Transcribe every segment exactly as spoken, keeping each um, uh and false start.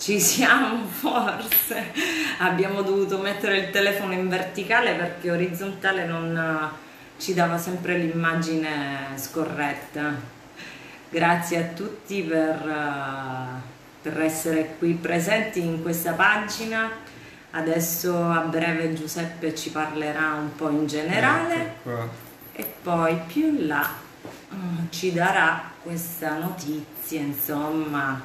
Ci siamo forse. Abbiamo dovuto mettere il telefono in verticale perché orizzontale non ci dava sempre l'immagine scorretta. Grazie a tutti per, per essere qui presenti in questa pagina. Adesso a breve Giuseppe ci parlerà un po' in generale e poi più in là ci darà questa notizia, insomma,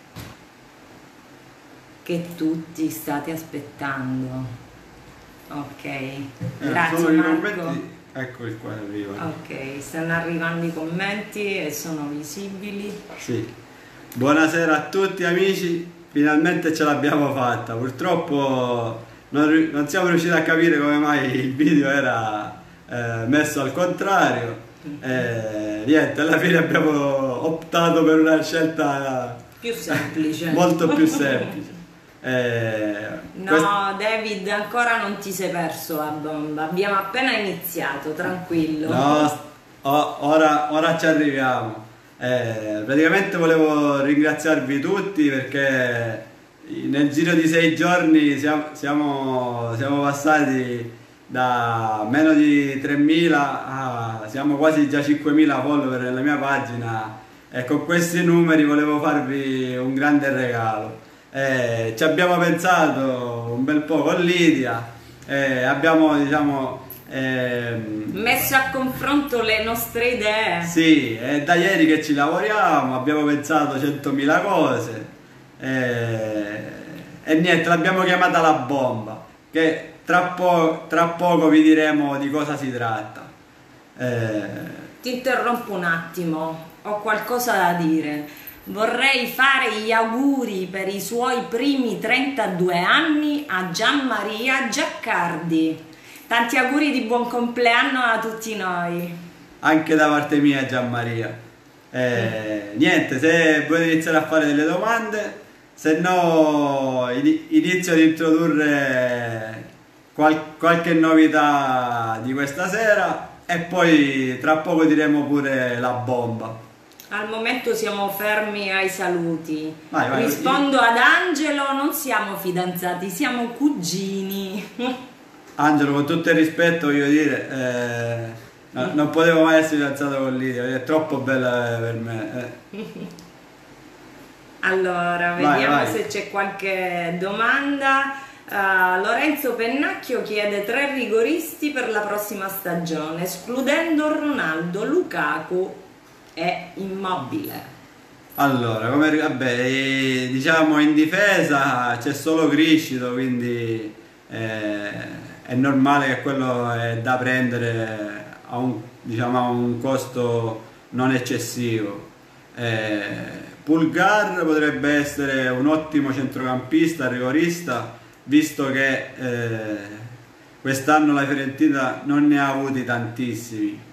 che tutti state aspettando. Ok, eh, grazie Marco. Eccoli qua, arrivano. Ok, stanno arrivando i commenti e sono visibili. Sì. Buonasera a tutti amici, finalmente ce l'abbiamo fatta. Purtroppo non, non siamo riusciti a capire come mai il video era eh, messo al contrario. Eh, niente, alla fine abbiamo optato per una scelta più semplice. Molto più semplice. Eh, no, quest... David, ancora non ti sei perso la bomba, abbiamo appena iniziato, tranquillo. No, ora, ora ci arriviamo. Eh, praticamente volevo ringraziarvi tutti perché nel giro di sei giorni siamo, siamo, siamo passati da meno di tremila a siamo quasi già cinquemila follower nella mia pagina e con questi numeri volevo farvi un grande regalo. Eh, ci abbiamo pensato un bel po' con Lidia, eh, abbiamo diciamo ehm, messo a confronto le nostre idee. Sì, è da ieri che ci lavoriamo, abbiamo pensato centomila cose eh, e niente, l'abbiamo chiamata la bomba, che tra, po tra poco vi diremo di cosa si tratta. Eh... Ti interrompo un attimo, ho qualcosa da dire. Vorrei fare gli auguri per i suoi primi trentadue anni a Gianmaria Giaccardi. Tanti auguri di buon compleanno a tutti noi. Anche da parte mia, Gianmaria. Eh, mm. Niente, se volete iniziare a fare delle domande, se no inizio ad introdurre qual qualche novità di questa sera e poi tra poco diremo pure la bomba. Al momento siamo fermi ai saluti. Vai, vai, rispondo vai. Ad Angelo, non siamo fidanzati, siamo cugini. Angelo, con tutto il rispetto voglio dire, eh, no, non potevo mai essere fidanzato con Lidia, è troppo bella per me. Eh. Allora, vai, vediamo vai. se c'è qualche domanda. Uh, Lorenzo Pennacchio chiede tre rigoristi per la prossima stagione, escludendo Ronaldo, Lukaku è Immobile. Allora, come vabbè, diciamo in difesa c'è solo Criscito, quindi eh, è normale che quello è da prendere a un, diciamo, a un costo non eccessivo. Eh, Pulgar potrebbe essere un ottimo centrocampista, rigorista, visto che eh, quest'anno la Fiorentina non ne ha avuti tantissimi.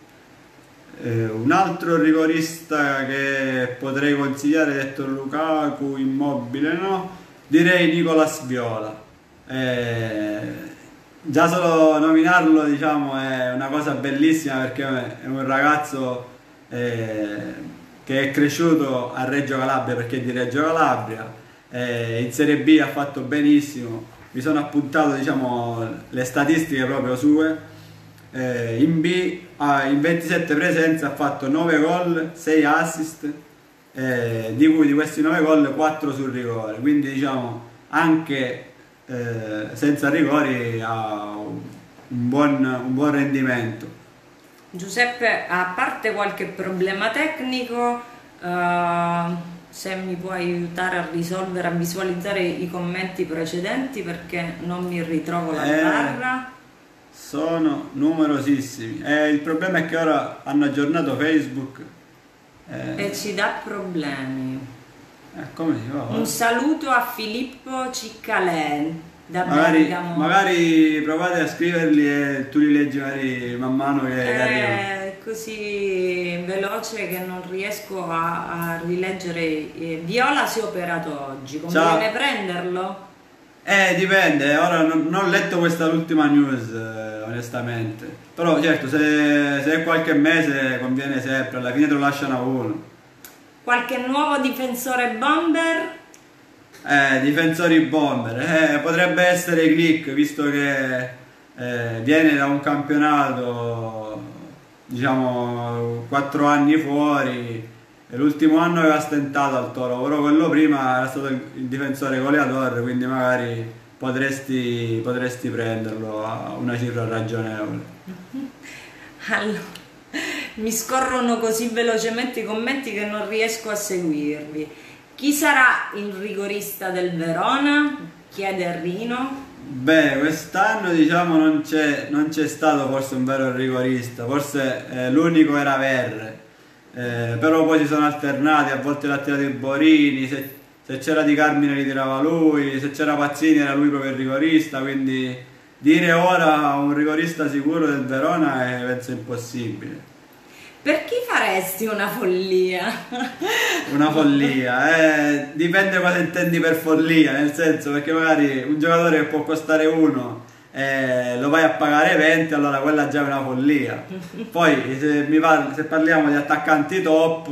Eh, un altro rigorista che potrei consigliare, detto Lukaku, Immobile no, direi Nicolas Viola. Eh, già solo nominarlo diciamo è una cosa bellissima perché è un ragazzo eh, che è cresciuto a Reggio Calabria, perché è di Reggio Calabria, eh, in Serie B ha fatto benissimo, mi sono appuntato diciamo le statistiche proprio sue. Eh, in B ah, in ventisette presenze ha fatto nove gol, sei assist, eh, di cui di questi nove gol quattro sul rigore, quindi diciamo anche eh, senza rigori ha un buon, un buon rendimento. Giuseppe, a parte qualche problema tecnico, uh, se mi puoi aiutare a risolvere, a visualizzare i commenti precedenti perché non mi ritrovo la eh... barra. Sono numerosissimi e il problema è che ora hanno aggiornato Facebook eh, e ci dà problemi. Eh, come si fa? Un saluto a Filippo Ciccalè da magari, Bergamo. Magari provate a scriverli e tu li leggi magari man mano che è arrivano. Così veloce che non riesco a, a rileggere. eh, Viola si è operato oggi, conviene prenderlo? Eh, dipende, ora non, non ho letto questa ultima news eh, onestamente, però certo se, se è qualche mese conviene sempre, alla fine te lo lasciano a uno. Qualche nuovo difensore bomber? Eh, difensori bomber, eh, potrebbe essere Glick, visto che eh, viene da un campionato, diciamo, quattro anni fuori, e l'ultimo anno aveva stentato al Toro, però quello prima era stato il, il difensore goleador, quindi magari potresti, potresti prenderlo a una cifra ragionevole. Allora, mi scorrono così velocemente i commenti che non riesco a seguirvi. Chi sarà il rigorista del Verona? Chiede Rino. Beh, quest'anno diciamo non c'è non c'è stato forse un vero rigorista, forse eh, l'unico era Verre, eh, però poi si sono alternati, a volte l'ha tirato il Borini, se, se c'era Di Carmine li tirava lui, se c'era Pazzini era lui proprio il rigorista, quindi dire ora un rigorista sicuro del Verona è penso impossibile. Per chi faresti una follia? Una follia, eh, dipende cosa intendi per follia, nel senso perché magari un giocatore che può costare uno eh, lo vai a pagare venti, allora quella già è una follia. Poi se, mi parli, se parliamo di attaccanti top,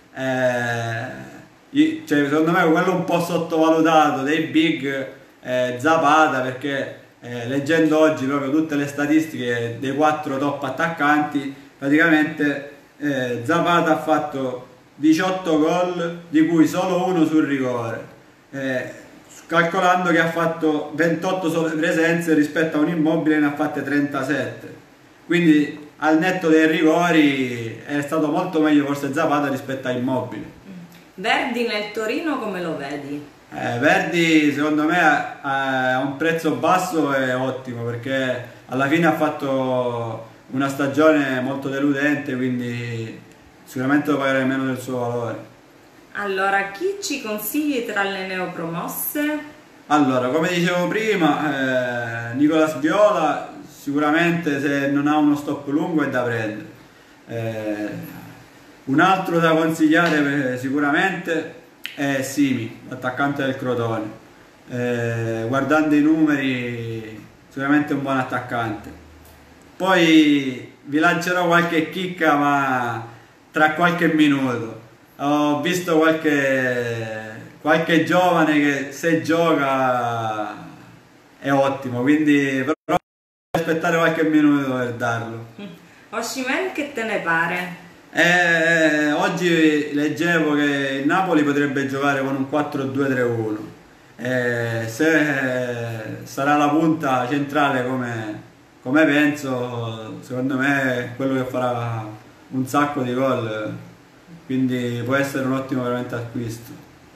eh, io- cioè, secondo me quello un po' sottovalutato dei big è Zapata, perché eh, leggendo oggi proprio tutte le statistiche dei quattro top attaccanti, praticamente eh, Zapata ha fatto diciotto gol, di cui solo uno sul rigore, eh, calcolando che ha fatto ventotto sole presenze rispetto a un Immobile ne ha fatte trentasette, quindi al netto dei rigori è stato molto meglio forse Zapata rispetto a Immobile. Verdi nel Torino come lo vedi? Eh, Verdi secondo me ha un prezzo basso e ottimo, perché alla fine ha fatto una stagione molto deludente, quindi sicuramente lo pagherei meno del suo valore. Allora, chi ci consigli tra le neopromosse? Allora, come dicevo prima, eh, Nicolas Viola sicuramente, se non ha uno stop lungo, è da prendere. Eh, un altro da consigliare eh, sicuramente è Simi, l'attaccante del Crotone. Eh, guardando i numeri, sicuramente un buon attaccante. Poi vi lancerò qualche chicca, ma tra qualche minuto. Ho visto qualche, qualche giovane che se gioca è ottimo, quindi però devo aspettare qualche minuto per darlo. Osimhen, che te ne pare? Eh, oggi leggevo che il Napoli potrebbe giocare con un quattro due tre uno. Eh, se sarà la punta centrale come, come penso, secondo me è quello che farà un sacco di gol, quindi può essere un ottimo veramente acquisto.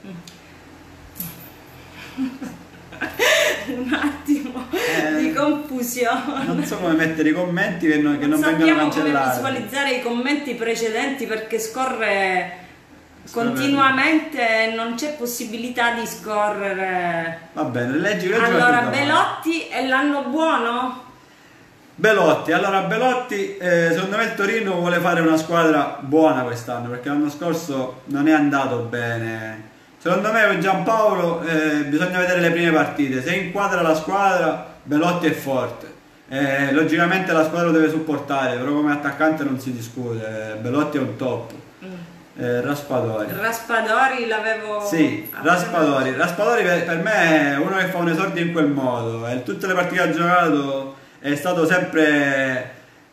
Un attimo Eh, di confusione. Non so come mettere i commenti che non, che non Non vengono sappiamo come cancellati. visualizzare i commenti precedenti perché scorre Scorre. continuamente e non c'è possibilità di scorrere. Va bene, leggi, leggi Allora, qualche domanda. Belotti è l'anno buono? Belotti, allora Belotti, eh, secondo me il Torino vuole fare una squadra buona quest'anno, perché l'anno scorso non è andato bene. Secondo me con Giampaolo eh, bisogna vedere le prime partite, se inquadra la squadra Belotti è forte, eh, logicamente la squadra lo deve supportare, però come attaccante non si discute, Belotti è un top. Eh, Raspadori. Raspadori l'avevo... Sì, Raspadori. Raspadori per, per me è uno che fa un esordio in quel modo, e tutte le partite che ha giocato è stato sempre,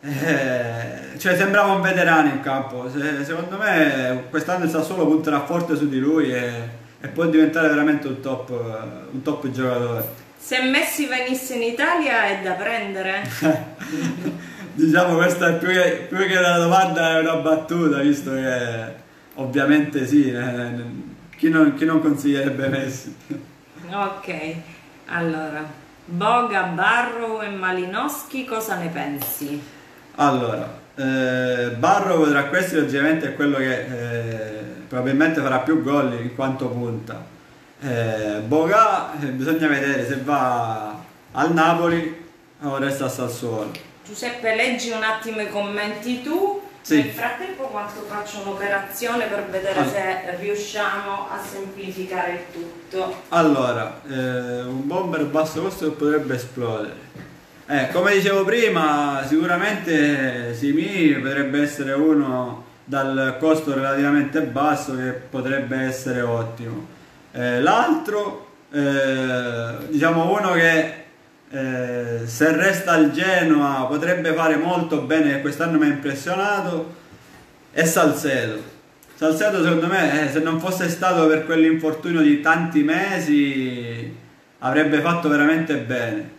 eh, cioè sembrava un veterano in campo. Se, secondo me quest'anno sta solo punterà forte su di lui e, e può diventare veramente un top, un top giocatore. Se Messi venisse in Italia è da prendere? Diciamo questa è più che, più che una domanda, è una battuta, visto che ovviamente sì, eh, chi, non, chi non consiglierebbe Messi? Ok, allora Boga, Barrow e Malinowski, cosa ne pensi? Allora, eh, Barrow tra questi logicamente è quello che eh, probabilmente farà più gol in quanto punta. Eh, Boga eh, bisogna vedere se va al Napoli o resta a Sassuolo. Giuseppe, leggi un attimo i commenti tu. Sì. Nel frattempo quanto faccio un'operazione per vedere Allora. se riusciamo a semplificare il tutto. Allora, eh, un bomber a basso costo che potrebbe esplodere. Eh, come dicevo prima, sicuramente Simi potrebbe essere uno dal costo relativamente basso che potrebbe essere ottimo. Eh, l'altro, eh, diciamo uno che eh, se resta al Genoa potrebbe fare molto bene, e quest'anno mi ha impressionato, è Salcedo. Salcedo secondo me, eh, se non fosse stato per quell'infortunio di tanti mesi, avrebbe fatto veramente bene.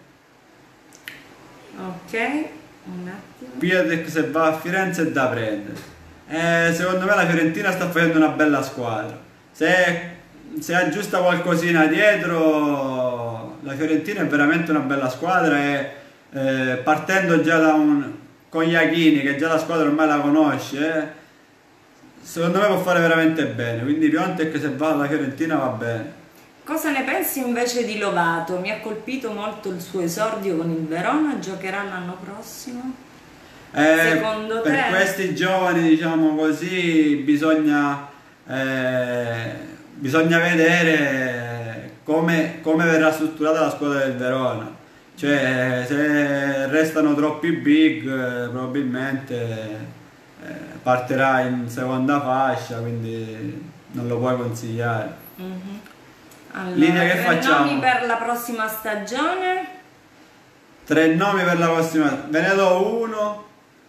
Ok, un attimo. Piatek se va a Firenze è da prendere. Eh, secondo me la Fiorentina sta facendo una bella squadra. Se, se aggiusta qualcosina dietro, la Fiorentina è veramente una bella squadra e eh, partendo già da un con Iachini, che già la squadra ormai la conosce, eh, secondo me può fare veramente bene. Quindi Piontek se va alla Fiorentina va bene. Cosa ne pensi invece di Lovato? Mi ha colpito molto il suo esordio con il Verona, giocherà l'anno prossimo? Eh, Secondo per te? questi giovani, diciamo così, bisogna, eh, bisogna vedere come, come verrà strutturata la squadra del Verona. Cioè, se restano troppi big, eh, probabilmente eh, partirà in seconda fascia, quindi non lo puoi consigliare. Mhm. Allora, Linea che tre facciamo? nomi per la prossima stagione? Tre nomi per la prossima, ve ne do uno.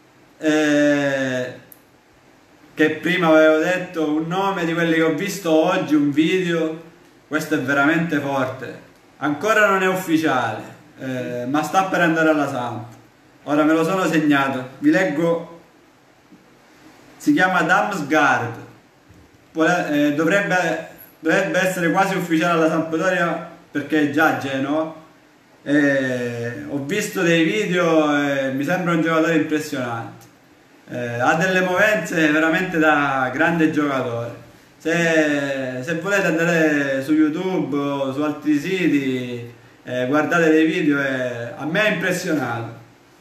Eh, che prima avevo detto, un nome di quelli che ho visto oggi, un video, questo è veramente forte, ancora non è ufficiale, eh, ma sta per andare alla Samp, ora me lo sono segnato, vi leggo, si chiama Damsgaard, Vuole- eh, dovrebbe, dovrebbe essere quasi ufficiale alla Sampdoria perché è già a Genova. Eh, ho visto dei video e mi sembra un giocatore impressionante. Eh, ha delle movenze veramente da grande giocatore. Se, se volete andare su YouTube o su altri siti, eh, guardate dei video, e a me ha impressionato.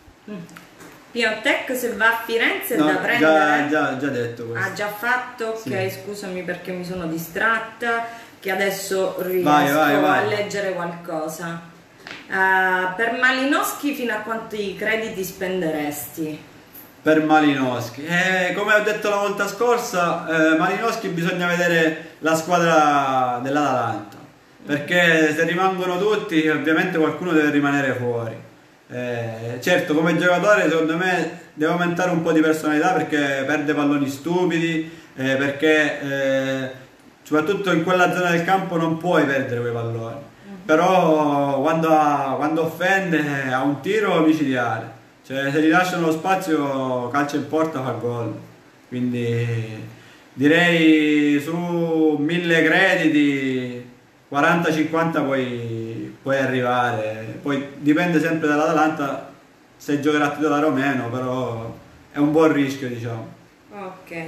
Piontek se va a Firenze è No, da già, prendere? già, già detto questo. Ha già fatto? Ok, Sì. scusami perché mi sono distratta, che adesso riesco Vai, vai, vai. a leggere qualcosa. Uh, per Malinowski fino a quanti crediti spenderesti? Per Malinowski, eh, come ho detto la volta scorsa, eh, Malinowski bisogna vedere la squadra dell'Atalanta, perché se rimangono tutti ovviamente qualcuno deve rimanere fuori. Eh, certo, come giocatore secondo me deve aumentare un po' di personalità perché perde palloni stupidi, eh, perché eh, soprattutto in quella zona del campo non puoi perdere quei palloni, però quando, ha- quando offende ha un tiro micidiale. Cioè, se gli lasciano lo spazio, calcia in porta, fa gol. Quindi direi su mille crediti, quaranta cinquanta puoi, puoi arrivare. Poi dipende sempre dall'Atalanta se giocherà titolare o meno, però è un buon rischio, diciamo. Ok,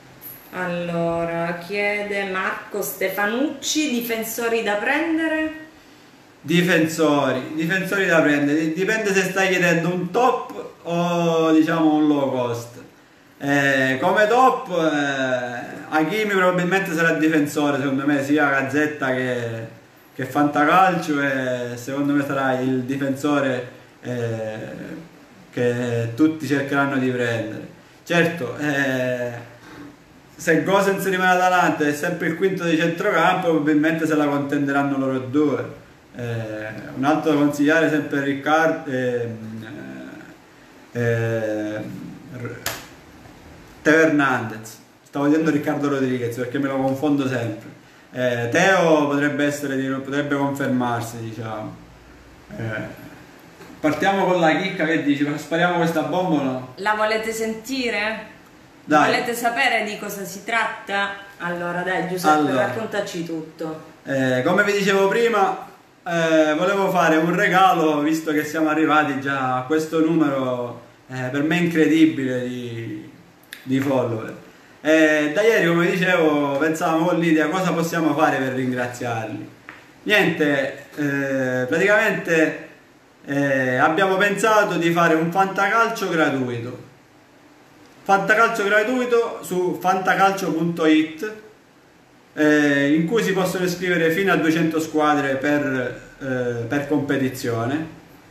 allora chiede Marco Stefanucci, difensori da prendere? Difensori, difensori da prendere, dipende se stai chiedendo un top o diciamo un low cost. Eh, come top, eh, Hakimi probabilmente sarà difensore, secondo me, sia Gazzetta che, che Fantacalcio, e secondo me sarà il difensore eh, che tutti cercheranno di prendere. Certo, eh, se Gosens rimane Atalanta è sempre il quinto di centrocampo, probabilmente se la contenderanno loro due. Eh, un altro da consigliare è sempre Riccardo, eh, eh, Teo Hernandez, stavo dicendo Riccardo Rodriguez perché me lo confondo sempre. Eh, Teo potrebbe essere, potrebbe confermarsi, diciamo. Eh, partiamo con la chicca, che dici? Spariamo questa bomba o no? La volete sentire? Dai. Volete sapere di cosa si tratta? Allora dai Giuseppe, Allora. raccontaci tutto. Eh, come vi dicevo prima, eh, volevo fare un regalo, visto che siamo arrivati già a questo numero eh, per me incredibile di, di follower. Eh, da ieri, come dicevo, pensavamo con Lidia cosa possiamo fare per ringraziarli. Niente, eh, praticamente eh, abbiamo pensato di fare un fantacalcio gratuito. Fantacalcio gratuito su fantacalcio punto it, eh, in cui si possono iscrivere fino a duecento squadre per, eh, per competizione.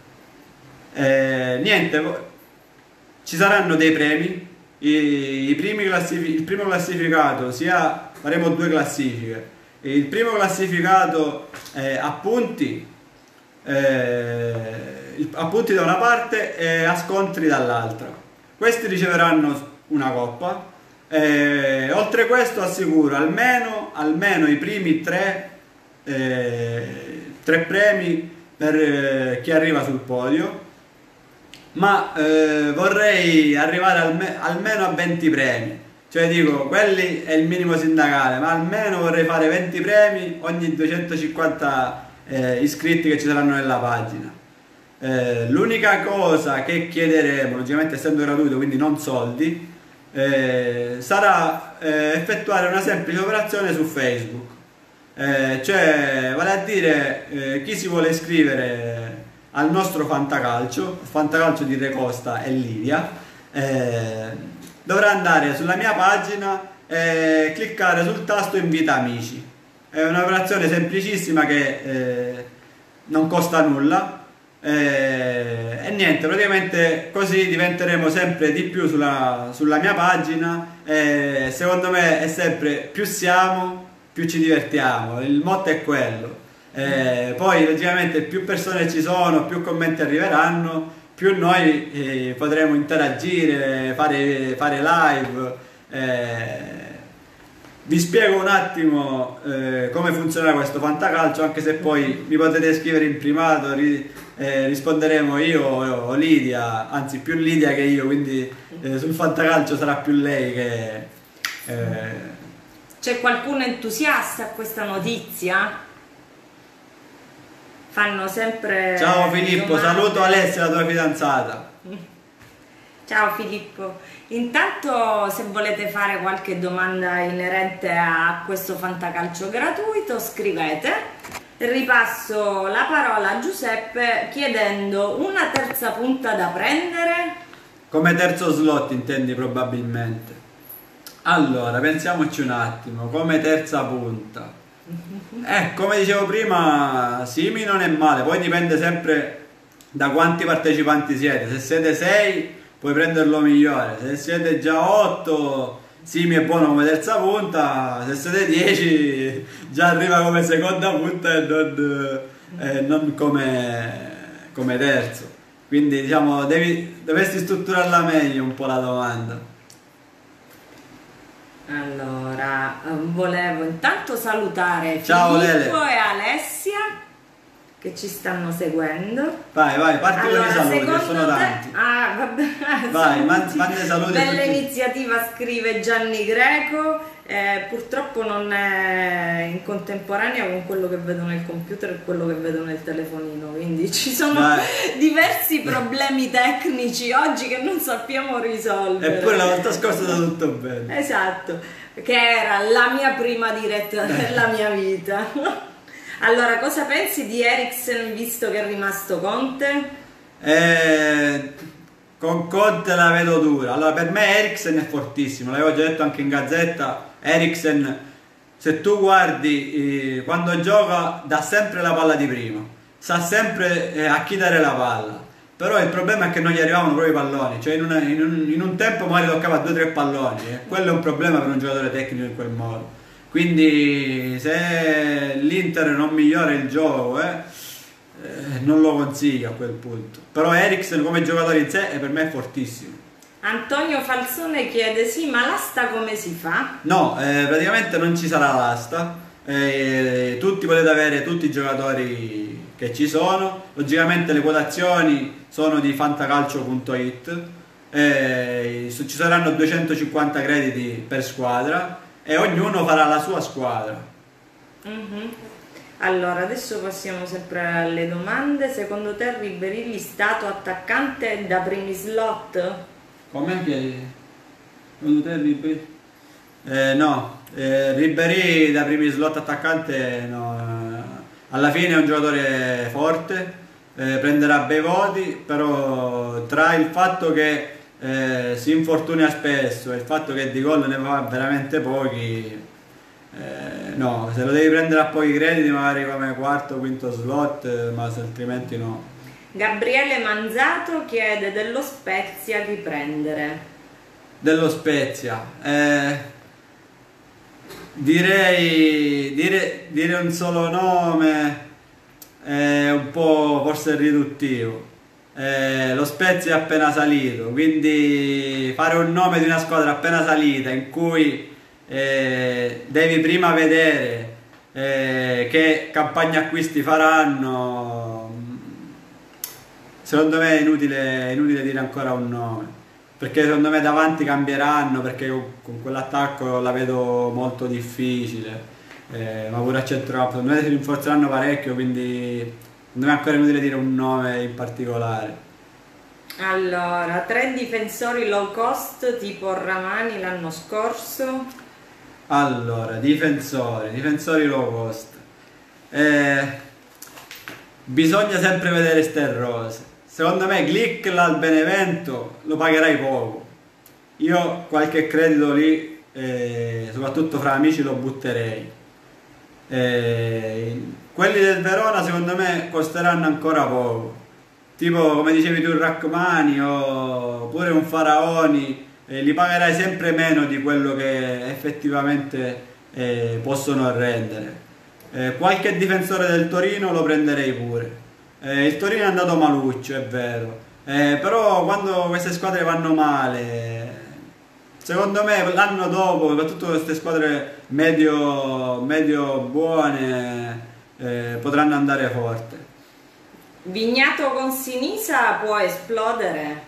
Eh, niente, ci saranno dei premi. I, i primi classifi- il primo classificato, sia faremo due classifiche. il primo classificato eh, a punti, eh, a punti da una parte e a scontri dall'altra. Questi riceveranno una coppa. Eh, oltre a questo assicuro almeno, almeno i primi tre, eh, tre premi per eh, chi arriva sul podio, ma eh, vorrei arrivare alme almeno a venti premi, cioè dico, quelli è il minimo sindacale, ma almeno vorrei fare venti premi ogni duecentocinquanta eh, iscritti che ci saranno nella pagina. Eh, l'unica cosa che chiederemo, logicamente essendo gratuito, quindi non soldi, eh, sarà eh, effettuare una semplice operazione su Facebook, eh, cioè vale a dire eh, chi si vuole iscrivere al nostro fantacalcio, fantacalcio di Re Costa e Lidia, eh, dovrà andare sulla mia pagina e cliccare sul tasto invita amici. È un'operazione semplicissima che eh, non costa nulla, eh, e niente, praticamente così diventeremo sempre di più sulla, sulla mia pagina, e secondo me è sempre più siamo, più ci divertiamo, il motto è quello. Eh, poi logicamente più persone ci sono, più commenti arriveranno, più noi eh, potremo interagire, fare, fare live. Eh, vi spiego un attimo eh, come funzionerà questo fantacalcio, anche se poi mi potete scrivere in privato, ri, eh, risponderemo io o Lidia, anzi più Lidia che io, quindi eh, sul fantacalcio sarà più lei che... Eh... C'è qualcuno entusiasta a questa notizia? Fanno sempre... Ciao Filippo, domande. Saluto Alessia, la tua fidanzata. Ciao Filippo, intanto se volete fare qualche domanda inerente a questo fantacalcio gratuito scrivete. Ripasso la parola a Giuseppe chiedendo una terza punta da prendere. Come terzo slot intendi probabilmente. Allora, pensiamoci un attimo, come terza punta. Eh, come dicevo prima, Simi non è male, poi dipende sempre da quanti partecipanti siete. Se siete sei puoi prenderlo migliore, se siete già otto Simi è buono come terza punta, se siete dieci già arriva come seconda punta e non, eh, non come, come terzo. Quindi diciamo devi, dovresti strutturarla meglio un po' la domanda. Allora, volevo intanto salutare Ciao, Filippo Lele. e Alessia che ci stanno seguendo. Vai, vai, parti allora, con i saluti, che sono te... tanti. Ah, vabbè. Vai, mandi saluti. Bella iniziativa, scrive Gianni Greco. Eh, purtroppo non è in contemporanea con quello che vedo nel computer e quello che vedo nel telefonino, quindi ci sono Dai. diversi problemi tecnici oggi che non sappiamo risolvere. Eppure la volta scorsa è stato tutto bene. Esatto, che era la mia prima diretta della mia vita. Allora, cosa pensi di Eriksen visto che è rimasto Conte? Eh, con Conte la vedo dura. Allora, per me Eriksen è fortissimo, l'avevo già detto anche in gazzetta. Eriksen, se tu guardi eh, quando gioca dà sempre la palla di prima, sa sempre eh, a chi dare la palla, però il problema è che non gli arrivavano proprio i palloni, cioè in, una, in, un, in un tempo magari toccava due o tre palloni e quello è un problema per un giocatore tecnico in quel modo. Quindi se l'Inter non migliora il gioco eh, eh, non lo consiglio a quel punto, però Eriksen come giocatore in sé eh, per me è fortissimo. Antonio Falsone chiede sì, ma l'asta come si fa? No, eh, praticamente non ci sarà l'asta, eh, tutti potete avere tutti i giocatori che ci sono, logicamente le quotazioni sono di fantacalcio punto it, eh, ci saranno duecentocinquanta crediti per squadra e ognuno farà la sua squadra. Mm-hmm. Allora, adesso passiamo sempre alle domande. Secondo te Ribéry stato attaccante da primi slot? Come che secondo te Ribéry? Eh, no, eh, Ribéry da primi slot attaccante no. Alla fine è un giocatore forte, eh, prenderà bei voti, però tra il fatto che eh, si infortuna spesso e il fatto che di gol ne fa veramente pochi, eh, no, se lo devi prendere a pochi crediti magari come quarto o quinto slot, ma se altrimenti no. Gabriele Manzato chiede dello Spezia chi prendere. Dello Spezia, eh, direi dire, dire un solo nome è un po' forse riduttivo. Eh, lo Spezia è appena salito, quindi fare un nome di una squadra appena salita in cui eh, devi prima vedere eh, che campagna acquisti faranno, secondo me è inutile, è inutile dire ancora un nome, perché secondo me davanti cambieranno, perché con, con quell'attacco la vedo molto difficile, eh, ma pure a centrocampo secondo me si rinforzeranno parecchio, quindi secondo me è ancora inutile dire un nome in particolare. Allora, tre difensori low cost tipo Ramani l'anno scorso. Allora, difensori, difensori low cost. Eh, bisogna sempre vedere ste rose. Secondo me Glick là al Benevento lo pagherai poco. Io qualche credito lì, eh, soprattutto fra amici, lo butterei. Eh, quelli del Verona secondo me costeranno ancora poco. Tipo, come dicevi tu, il Rachmani oppure un Faraoni, eh, li pagherai sempre meno di quello che effettivamente eh, possono rendere. Eh, qualche difensore del Torino lo prenderei pure. Eh, il Torino è andato maluccio, è vero, eh, però quando queste squadre vanno male, secondo me l'anno dopo, soprattutto queste squadre medio, medio buone, eh, potranno andare forte. Vignato con Sinisa può esplodere?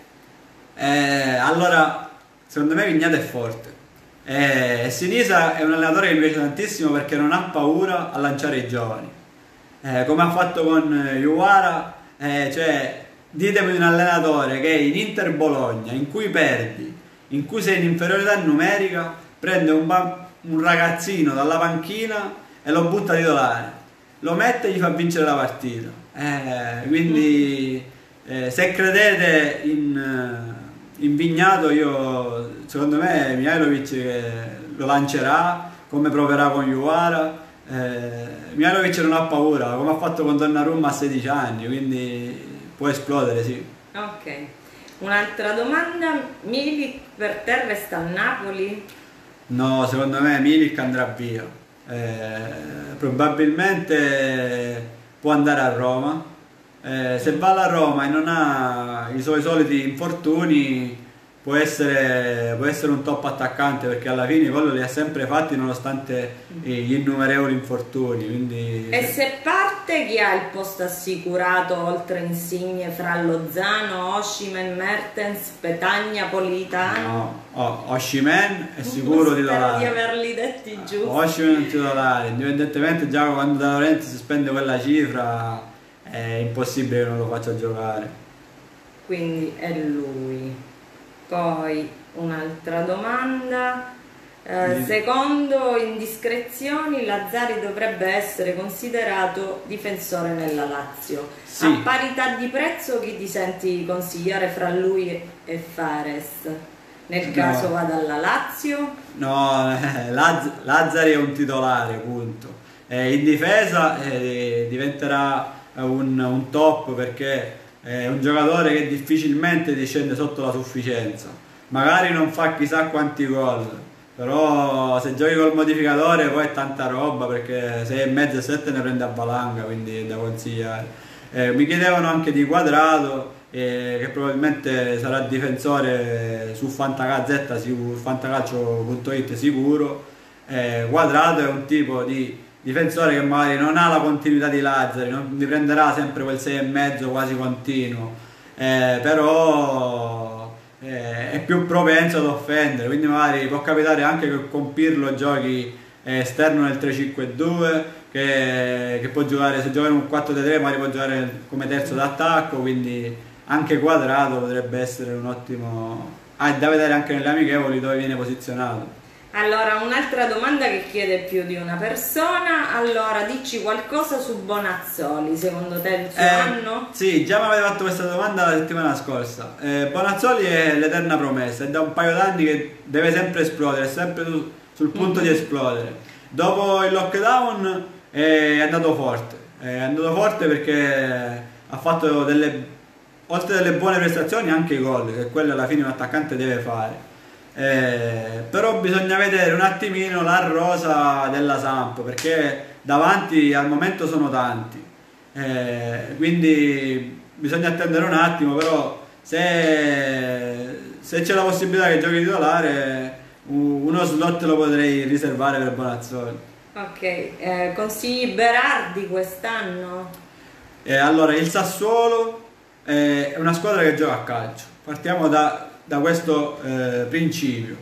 Eh, allora, secondo me Vignato è forte. Eh, Sinisa è un allenatore che mi piace tantissimo perché non ha paura a lanciare i giovani. Eh, come ha fatto con Iuara, eh, cioè ditemi un allenatore che in Inter Bologna, in cui perdi, in cui sei in inferiorità numerica, prende un, un ragazzino dalla panchina e lo butta titolare, lo mette e gli fa vincere la partita. Eh, quindi eh, se credete in, in Vignato, io, secondo me Mihajlovic lo lancerà come proverà con Iuara. eh, Mihajlovic non ha paura, come ha fatto con Donnarumma a sedici anni, quindi può esplodere, sì. Ok, un'altra domanda, Milik per te resta a Napoli? No, secondo me Milik andrà via, eh, probabilmente può andare a Roma. Eh, se va alla Roma e non ha i suoi soliti infortuni, può essere, può essere un top attaccante, perché alla fine i gol li ha sempre fatti nonostante gli innumerevoli infortuni. Quindi... E se parte, chi ha il posto assicurato oltre Insigne fra Lozano, Osimhen, Mertens, Petagna, Politano? No, oh, Osimhen è sicuro titolare. Spero di averli detti giusti. Osimhen è titolare, indipendentemente già quando Da Laurenti si spende quella cifra è impossibile che non lo faccia giocare. Quindi è lui. Poi un'altra domanda. Eh, secondo indiscrezioni, Lazzari dovrebbe essere considerato difensore nella Lazio. Sì. A parità di prezzo, chi ti senti consigliare fra lui e Fares? Nel caso No. vada alla Lazio? No, eh, Lazz- Lazzari è un titolare, punto. Eh, in difesa eh, diventerà un, un top, perché è un giocatore che difficilmente discende sotto la sufficienza. Magari non fa chissà quanti gol, però se giochi col modificatore poi è tanta roba, perché sei e mezzo e sette ne prende a valanga, quindi è da consigliare. Eh, mi chiedevano anche di Quadrato, eh, che probabilmente sarà difensore su Fantagazzetta, su fantacalcio punto it sicuro. Eh, Quadrato è un tipo di difensore che magari non ha la continuità di Lazzari, non mi prenderà sempre quel sei e mezzo quasi continuo, eh, però eh, è più propenso ad offendere, quindi magari può capitare anche che con Pirlo giochi eh, esterno nel tre cinque due, che, che può giocare, se gioca in un quattro tre, magari può giocare come terzo d'attacco, quindi anche Quadrato potrebbe essere un ottimo... Ah, è da vedere anche nelle amichevoli dove viene posizionato. Allora, un'altra domanda che chiede più di una persona. Allora, dici qualcosa su Bonazzoli, secondo te il suo Eh, anno? Sì, già mi aveva fatto questa domanda la settimana scorsa. Eh, Bonazzoli è l'eterna promessa, è da un paio d'anni che deve sempre esplodere, è sempre su- sul punto di esplodere. Dopo il lockdown è andato forte, è andato forte perché ha fatto delle, oltre delle buone prestazioni, anche i gol, che quello alla fine un attaccante deve fare. Eh, però bisogna vedere un attimino la rosa della Samp, perché davanti al momento sono tanti. Eh, quindi bisogna attendere un attimo, però se, se c'è la possibilità che giochi titolare, u- uno slot lo potrei riservare per Bonazzoli. Ok, eh, consigli Berardi quest'anno? Eh, allora, il Sassuolo eh, è una squadra che gioca a calcio. Partiamo da, da questo eh, principio,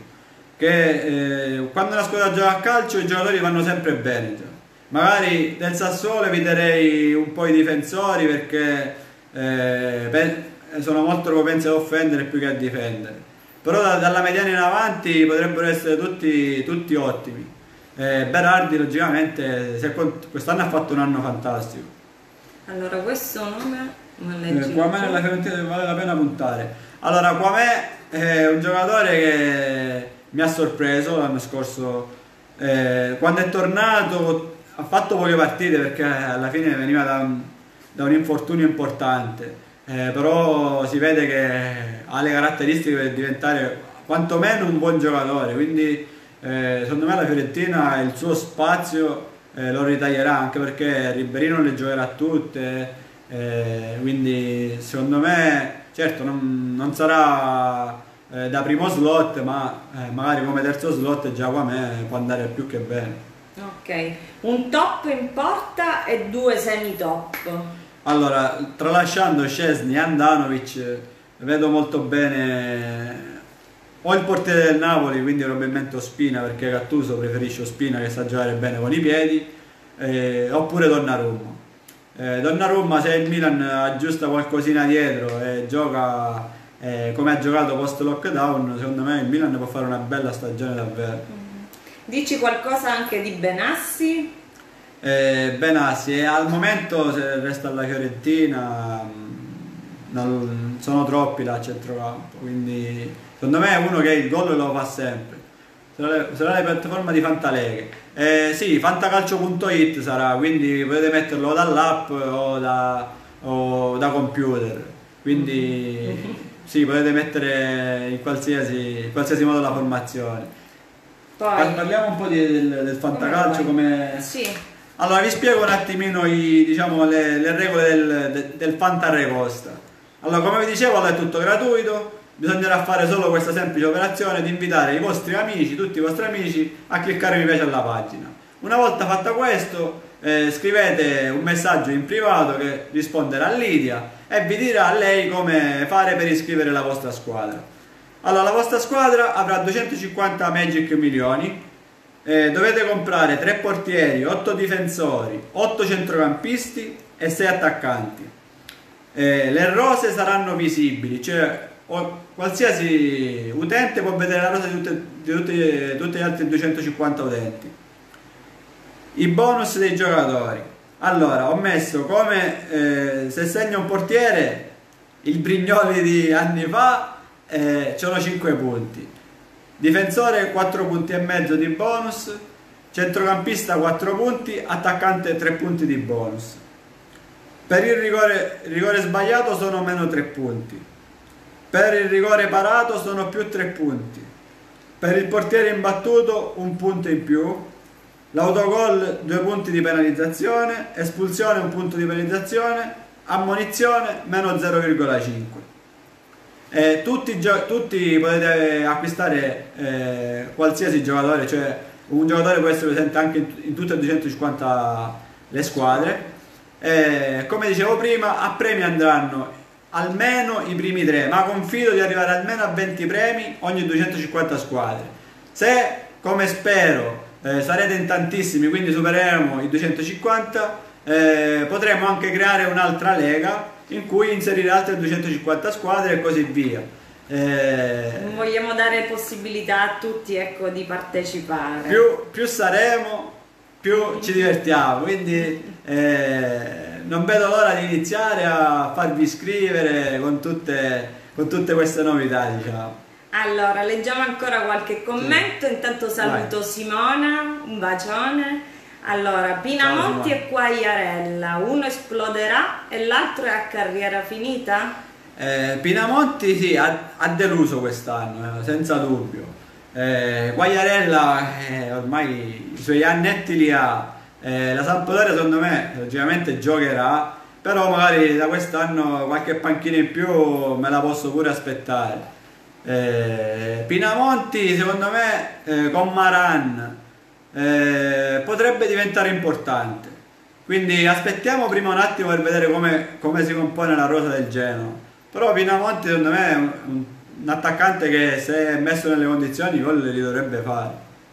che eh, quando una squadra gioca a calcio i giocatori vanno sempre bene. Cioè. Magari del Sassuolo eviterei un po' i difensori perché eh, pe- sono molto propensi ad offendere più che a difendere. Però da- dalla mediana in avanti potrebbero essere tutti, tutti ottimi. Eh, Berardi logicamente se con- quest'anno ha fatto un anno fantastico. Allora, questo nome non Eh, leggi Quamè più. nella Fiorentina vale la pena puntare. Allora, Quamè è un giocatore che mi ha sorpreso l'anno scorso. Eh, quando è tornato ha fatto poche partite perché alla fine veniva da un, da un infortunio importante. Eh, però si vede che ha le caratteristiche per diventare quantomeno un buon giocatore, quindi eh, secondo me la Fiorentina il suo spazio eh, lo ritaglierà, anche perché Ribery le giocherà tutte, eh, quindi secondo me certo non, non sarà eh, da primo slot, ma eh, magari come terzo slot già qua me può andare più che bene. Ok, un top in porta e due semi-top. Allora, tralasciando Szczesny e Andanovic, eh, vedo molto bene o il portiere del Napoli, quindi probabilmente Ospina, perché Gattuso preferisce Ospina che sa giocare bene con i piedi, eh, oppure Donnarumma. Eh, Donnarumma, se il Milan aggiusta qualcosina dietro e gioca eh, come ha giocato post lockdown, secondo me il Milan può fare una bella stagione davvero. Dici qualcosa anche di Benassi? Eh, Benassi, e al momento se resta alla Fiorentina mh, non- sono troppi là a centrocampo, quindi secondo me è uno che il gol lo fa sempre. Sarà le, sarà la piattaforma di Fantaleghe. Eh, sì, fantacalcio punto it sarà, quindi potete metterlo dall'app o da, o da computer, quindi sì, potete mettere in qualsiasi, in qualsiasi modo la formazione. Poi, Parliamo un po' di- del, del fantacalcio come... Sì, Allora, vi spiego un attimino i- diciamo, le, le regole del, de- del Fantarecosta. Allora, come vi dicevo, allora è tutto gratuito, bisognerà fare solo questa semplice operazione di invitare i vostri amici, tutti i vostri amici, a cliccare mi piace alla pagina. Una volta fatto questo, eh, scrivete un messaggio in privato che risponderà a Lidia e vi dirà a lei come fare per iscrivere la vostra squadra. Allora, la vostra squadra avrà duecentocinquanta Magic milioni. Eh, dovete comprare tre portieri, otto difensori, otto centrocampisti e sei attaccanti. Eh, le rose saranno visibili, cioè o- qualsiasi utente può vedere la rosa di, tutte- di tutti, tutti gli altri duecentocinquanta utenti. I bonus dei giocatori. Allora, ho messo come eh, se segna un portiere il Brignoli di anni fa, eh, c'erano cinque punti. Difensore quattro punti e mezzo di bonus, centrocampista quattro punti, attaccante tre punti di bonus. Per il rigore, rigore sbagliato sono meno tre punti. Per il rigore parato sono più tre punti. Per il portiere imbattuto un punto in più. L'autogol due punti di penalizzazione, espulsione un punto di penalizzazione, ammonizione meno zero virgola cinque. Eh, tutti, gio- tutti potete acquistare eh, qualsiasi giocatore, cioè un giocatore può essere presente anche in, in tutte e duecentocinquanta le squadre. Eh, come dicevo prima, a premi andranno almeno i primi tre, ma confido di arrivare almeno a venti premi ogni duecentocinquanta squadre. Se, come spero, eh, sarete in tantissimi, quindi supereremo i duecentocinquanta, eh, potremo anche creare un'altra lega in cui inserire altre duecentocinquanta squadre e così via. Eh, vogliamo dare possibilità a tutti, ecco, di partecipare. più, più saremo, più ci divertiamo, quindi eh, non vedo l'ora di iniziare a farvi iscrivere con tutte, con tutte queste novità, diciamo. Allora, leggiamo ancora qualche commento. Sì. Intanto saluto Vai. Simona, un bacione. Allora, Pinamonti Ciao, e Quagliarella, uno esploderà e l'altro è a carriera finita? Eh, Pinamonti sì, ha, ha deluso quest'anno, eh, senza dubbio. Eh, Quagliarella eh, ormai i suoi annetti li ha, eh, la Sampdoria secondo me logicamente giocherà, però magari da quest'anno qualche panchina in più me la posso pure aspettare. Eh, Pinamonti secondo me eh, con Maran eh, potrebbe diventare importante, quindi aspettiamo prima un attimo per vedere come, come si compone la rosa del Genoa, però Pinamonti secondo me è un, un un attaccante che se è messo nelle condizioni i gol li dovrebbe fare.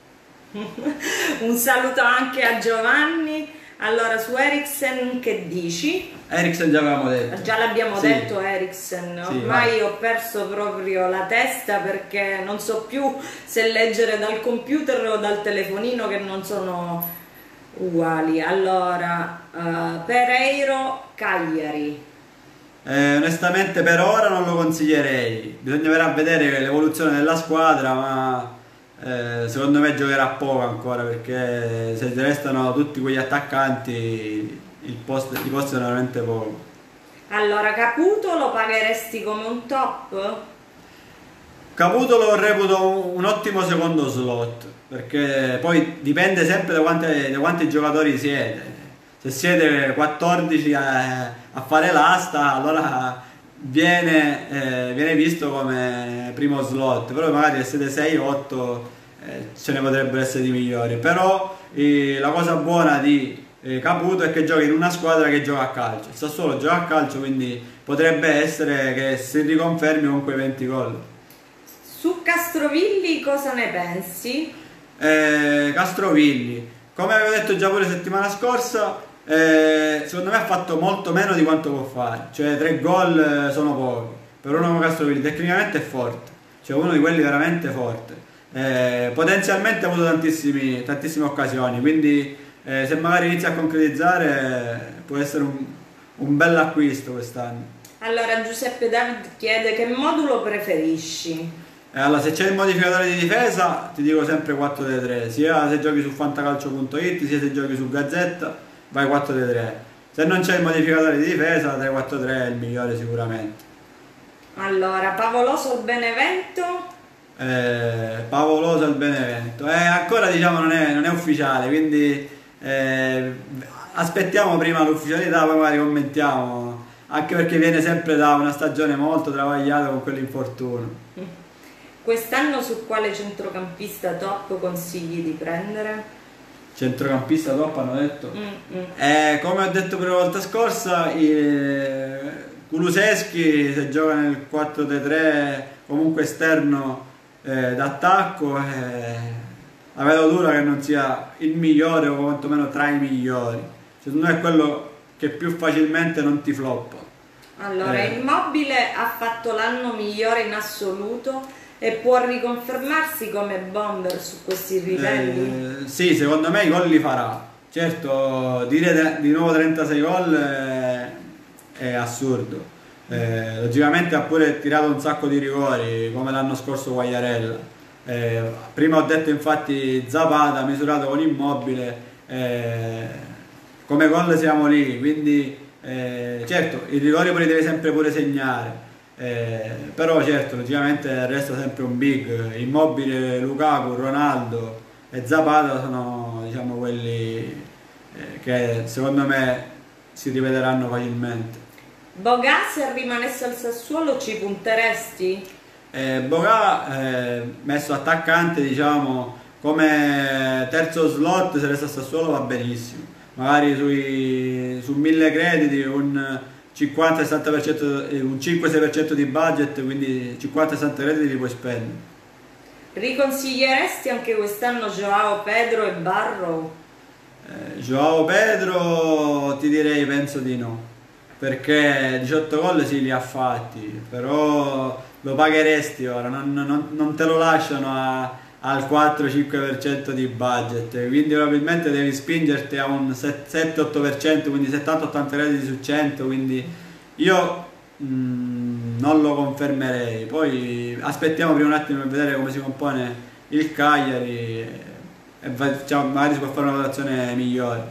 Un saluto anche a Giovanni. Allora, su Eriksen che dici? Eriksen già avevamo detto. Già l'abbiamo sì. detto Eriksen, sì, ormai vai. ho perso proprio la testa perché non so più se leggere dal computer o dal telefonino che non sono uguali. Allora, uh, Pereiro Cagliari. Eh, onestamente per ora non lo consiglierei, bisognerà vedere l'evoluzione della squadra, ma eh, secondo me giocherà poco ancora perché se restano tutti quegli attaccanti il posto, i posti sono veramente poco. Allora, Caputo lo pagheresti come un top? Caputo lo reputo un, un ottimo secondo slot, perché poi dipende sempre da, quante, da quanti giocatori siete. Se siete quattordici a, a fare l'asta, allora viene, eh, viene visto come primo slot, però magari se siete sei otto eh, ce ne potrebbero essere di migliori. Però eh, la cosa buona di eh, Caputo è che gioca in una squadra che gioca a calcio, il Sassuolo gioca a calcio, quindi potrebbe essere che si riconfermi con quei venti gol. Su Castrovilli cosa ne pensi? Eh, Castrovilli, come avevo detto già pure settimana scorsa, eh, secondo me ha fatto molto meno di quanto può fare, cioè tre gol sono pochi per uno come Castrovilli, tecnicamente è forte, cioè uno di quelli veramente forte, eh, potenzialmente ha avuto tantissimi, tantissime occasioni, quindi eh, se magari inizia a concretizzare può essere un, un bel acquisto quest'anno. Allora Giuseppe David chiede che modulo preferisci? Allora, se c'è il modificatore di difesa ti dico sempre quattro tre tre, sia se giochi su fantacalcio punto it sia se giochi su Gazzetta vai quattro tre tre. Se non c'è il modificatore di difesa tre quattro tre è il migliore sicuramente. Allora, Pavoloso al Benevento? Eh, Pavoloso al Benevento, eh, ancora diciamo non è, non è ufficiale, quindi eh, aspettiamo prima l'ufficialità, poi magari commentiamo, anche perché viene sempre da una stagione molto travagliata con quell'infortunio. Quest'anno su quale centrocampista top consigli di prendere? Centrocampista top hanno detto? Mm, mm. Eh, come ho detto per la volta scorsa, eh, Kulusevski se gioca nel quattro tre tre comunque esterno eh, d'attacco, eh, la vedo dura che non sia il migliore o quantomeno tra i migliori. Secondo me è quello che più facilmente non ti floppa. Allora, Eh. Immobile ha fatto l'anno migliore in assoluto e può riconfermarsi come bomber su questi livelli? Eh, sì, secondo me i gol li farà. Certo, dire di nuovo trentasei gol è, è assurdo. Eh, logicamente ha pure tirato un sacco di rigori, come l'anno scorso Quagliarella. Eh, prima ho detto infatti Zapata misurato con Immobile, eh, come gol siamo lì, quindi eh, certo i rigori poi li deve sempre pure segnare. Eh, però certo logicamente resta sempre un big. Immobile, Lukaku, Ronaldo e Zapata sono diciamo quelli eh, che secondo me si rivedranno facilmente. Boga, se rimanesse al Sassuolo ci punteresti? eh, Boga eh, messo attaccante diciamo come terzo slot, se resta a Sassuolo va benissimo, magari sui, su mille crediti un cinquanta sessanta per cento, un cinque sei per cento di budget, quindi cinquanta sessanta crediti li puoi spendere. Riconsiglieresti anche quest'anno Joao Pedro e Barrow? Eh, Joao Pedro ti direi penso di no, perché diciotto gol sì li ha fatti, però lo pagheresti ora, non, non- non te lo lasciano a- al quattro cinque per cento di budget, quindi probabilmente devi spingerti a un sette otto per cento, quindi settanta ottanta crediti su cento, quindi io mm, non lo confermerei. Poi aspettiamo prima un attimo per vedere come si compone il Cagliari e, e va- diciamo, magari si può fare una votazione migliore.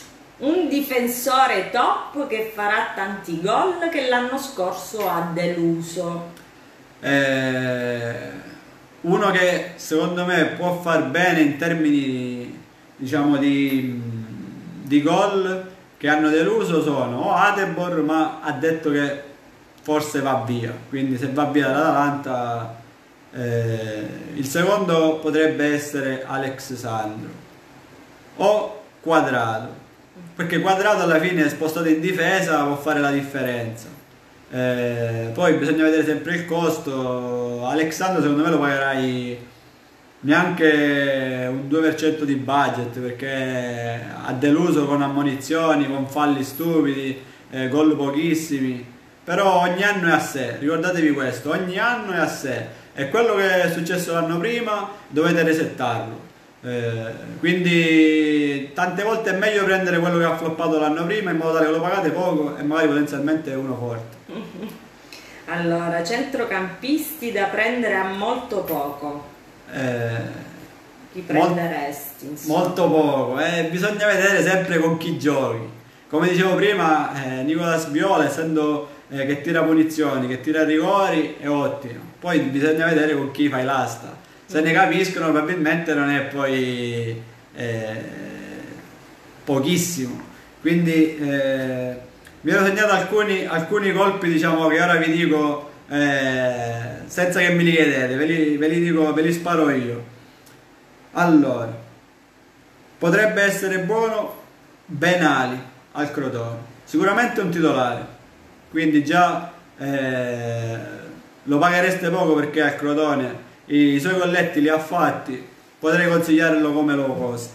Un difensore top che farà tanti gol che l'anno scorso ha deluso? Eh, uno che secondo me può far bene in termini, diciamo, di, di gol che hanno deluso sono o Atebor, ma ha detto che forse va via, quindi se va via dall'Atalanta, eh, il secondo potrebbe essere Alex Sandro o Quadrado, perché Quadrado alla fine è spostato in difesa, può fare la differenza. Eh, poi bisogna vedere sempre il costo. Alexandro secondo me lo pagherai neanche un due per cento di budget, perché ha deluso con ammonizioni, con falli stupidi, eh, gol pochissimi, però ogni anno è a sé, ricordatevi questo, ogni anno è a sé, e quello che è successo l'anno prima dovete resettarlo. Eh, quindi tante volte è meglio prendere quello che ha floppato l'anno prima in modo tale che lo pagate poco e magari potenzialmente è uno forte. Allora, centrocampisti da prendere a molto poco. Eh, Chi prenderesti? Insomma? Molto poco, eh, bisogna vedere sempre con chi giochi. Come dicevo prima, eh, Nicolas Viola, essendo eh, che tira punizioni, che tira rigori, è ottimo. Poi bisogna vedere con chi fai l'asta. Se ne capiscono probabilmente non è poi eh, pochissimo. Quindi eh, mi ero segnato alcuni, alcuni colpi, diciamo, che ora vi dico eh, senza che me li chiedete, ve li, ve li dico, ve li sparo io. Allora, potrebbe essere buono Benali al Crotone, sicuramente un titolare, quindi già eh, lo paghereste poco perché al Crotone i suoi colletti li ha fatti, potrei consigliarlo come low cost.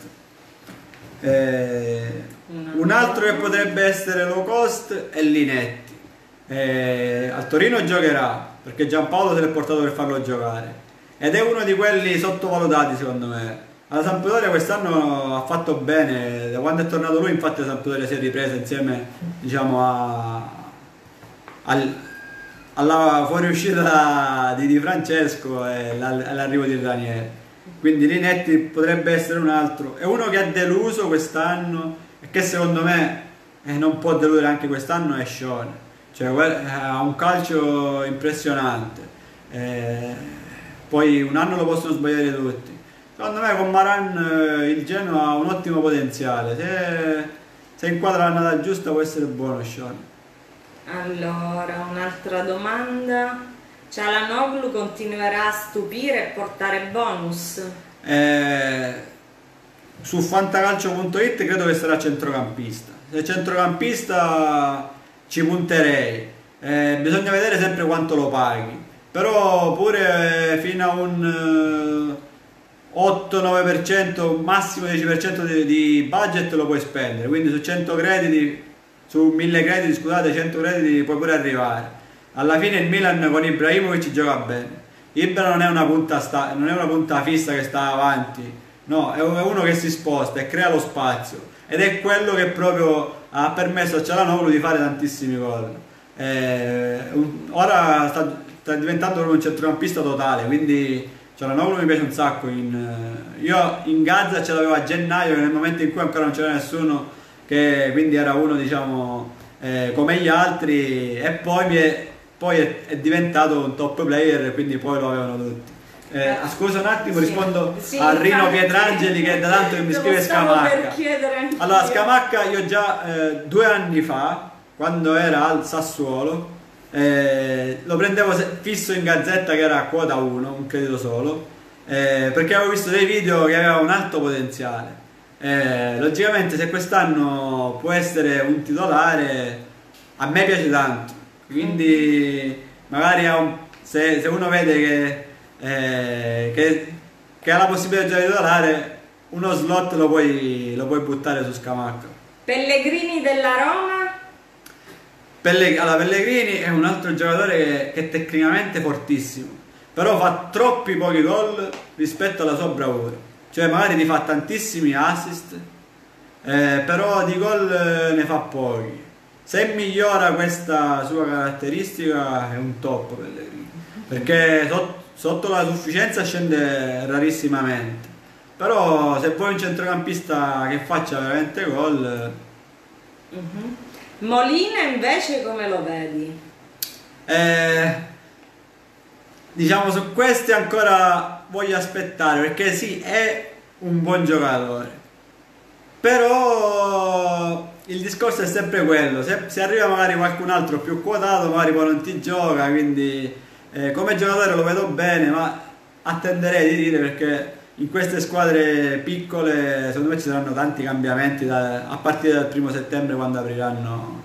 Eh, un altro che potrebbe essere low cost è Linetti. Eh, al Torino giocherà perché Giampaolo se l'è portato per farlo giocare ed è uno di quelli sottovalutati secondo me. Alla Sampdoria quest'anno ha fatto bene, da quando è tornato lui infatti la Sampdoria si è ripresa insieme, diciamo, a, al, alla fuoriuscita di Di Francesco e all'arrivo di Ranieri. Quindi Linetti potrebbe essere un altro, è uno che ha deluso quest'anno e che secondo me eh, non può deludere anche quest'anno, è Scione, cioè ha un calcio impressionante, eh, poi un anno lo possono sbagliare tutti. Secondo me con Maran eh, il Genoa ha un ottimo potenziale, se, se inquadra l'annata giusta può essere buono Scione. Allora, un'altra domanda. Cialanoglu continuerà a stupire e portare bonus? Eh, su fantacalcio punto it credo che sarà centrocampista. Se centrocampista ci punterei. Eh, bisogna vedere sempre quanto lo paghi. Però pure fino a un otto nove per cento, massimo dieci per cento di, di budget lo puoi spendere. Quindi su cento crediti, su mille crediti, scusate, cento crediti puoi pure arrivare. Alla fine il Milan con Ibrahimovic gioca bene. Ibra non è una punta, sta, non è una punta fissa che sta avanti, no, è uno che si sposta e crea lo spazio ed è quello che proprio ha permesso a Cialanoglu di fare tantissimi gol. Eh, ora sta, sta diventando proprio un centrocampista totale, quindi Cialanoglu mi piace un sacco. In, io in Gaza ce l'avevo a gennaio, nel momento in cui ancora non c'era nessuno, che quindi era uno, diciamo, eh, come gli altri, e poi mi è Poi è, è diventato un top player, quindi poi lo avevano tutti. Eh, scusa un attimo, sì, rispondo sì, a Rino Pietrangeli che da tanto che mi scrive Scamacca. Allora, Scamacca io già eh, due anni fa, quando era al Sassuolo, eh, lo prendevo fisso in Gazzetta che era a quota uno, un credito solo, eh, perché avevo visto dei video che aveva un alto potenziale. Eh, logicamente se quest'anno può essere un titolare, a me piace tanto. Quindi magari un, se, se uno vede che, eh, che, che ha la possibilità di giocare titolare, uno slot lo puoi, lo puoi buttare su Scamacca. Pellegrini della Roma? Pelleg allora, Pellegrini è un altro giocatore che, che è tecnicamente fortissimo, però fa troppi pochi gol rispetto alla sua bravura. Cioè magari ti fa tantissimi assist, eh, però di gol ne fa pochi. Se migliora questa sua caratteristica è un top Pellegrini, perché sotto, sotto la sufficienza scende rarissimamente, però se vuoi un centrocampista che faccia veramente gol. uh-huh. Molina invece come lo vedi? Eh, diciamo su questi ancora voglio aspettare, perché sì, è un buon giocatore, però il discorso è sempre quello, se, se arriva magari qualcun altro più quotato magari poi non ti gioca, quindi eh, come giocatore lo vedo bene, ma attenderei di dire, perché in queste squadre piccole secondo me ci saranno tanti cambiamenti da, a partire dal primo settembre, quando apriranno,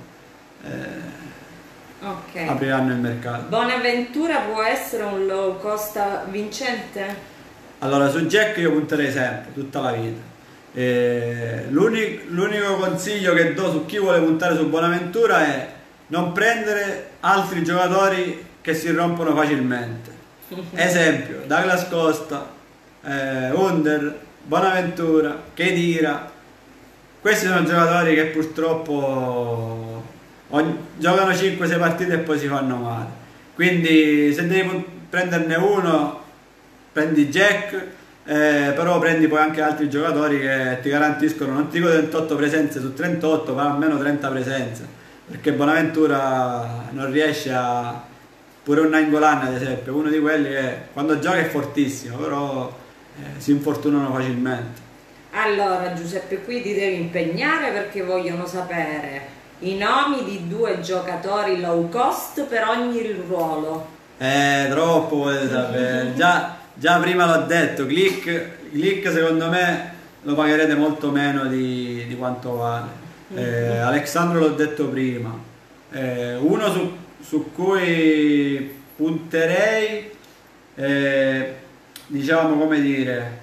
eh, Ok. apriranno il mercato. Bonaventura può essere un low cost vincente? Allora, su Jack io punterei sempre, tutta la vita. Eh, l'uni- l'unico consiglio che do su chi vuole puntare su Bonaventura è non prendere altri giocatori che si rompono facilmente. Esempio, Douglas Costa, eh, Under, Bonaventura, Khedira. Questi sono giocatori che purtroppo ogni- giocano cinque sei partite e poi si fanno male. Quindi se devi pu- prenderne uno, prendi Jack, eh, però prendi poi anche altri giocatori che ti garantiscono, non ti dico trentotto presenze su trentotto, ma almeno trenta presenze, perché Bonaventura non riesce a... pure un Nainggolan ad esempio, uno di quelli che quando gioca è fortissimo, però eh, si infortunano facilmente. Allora Giuseppe, qui ti devi impegnare perché vogliono sapere i nomi di due giocatori low cost per ogni ruolo. Eh, troppo volete sapere. Già, già prima l'ho detto, Glick, Glick secondo me lo pagherete molto meno di, di quanto vale. Eh, Alexandro l'ho detto prima. Eh, uno su, su cui punterei, eh, diciamo come dire,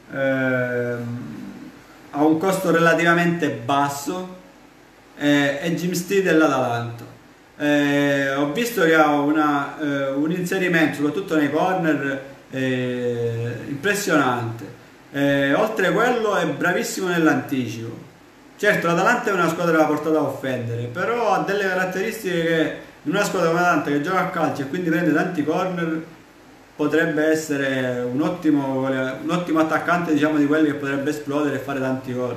ehm, a un costo relativamente basso, eh, è Jim Steed dell'Atalanta. Eh, ho visto che ha una, eh, un inserimento soprattutto nei corner eh, impressionante. Eh, oltre a quello è bravissimo nell'anticipo. Certo, l'Atalanta è una squadra portata a offendere, però ha delle caratteristiche che in una squadra come l'Atalanta che gioca a calcio e quindi prende tanti corner potrebbe essere un ottimo, un ottimo attaccante, diciamo, di quelli che potrebbe esplodere e fare tanti gol.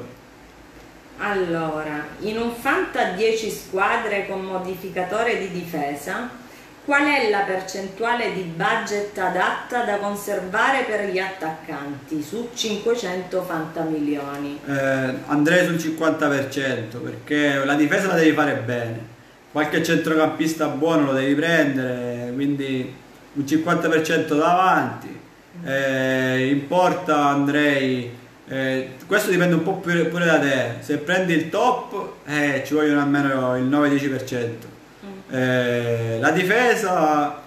Allora, in un Fanta dieci squadre con modificatore di difesa, qual è la percentuale di budget adatta da conservare per gli attaccanti su cinquecento Fanta milioni? Eh, andrei sul cinquanta per cento, perché la difesa la devi fare bene, qualche centrocampista buono lo devi prendere, quindi un cinquanta per cento davanti. Eh, in porta andrei, eh, questo dipende un po' pure, pure da te, se prendi il top eh, ci vogliono almeno il nove dieci per cento. Eh, la difesa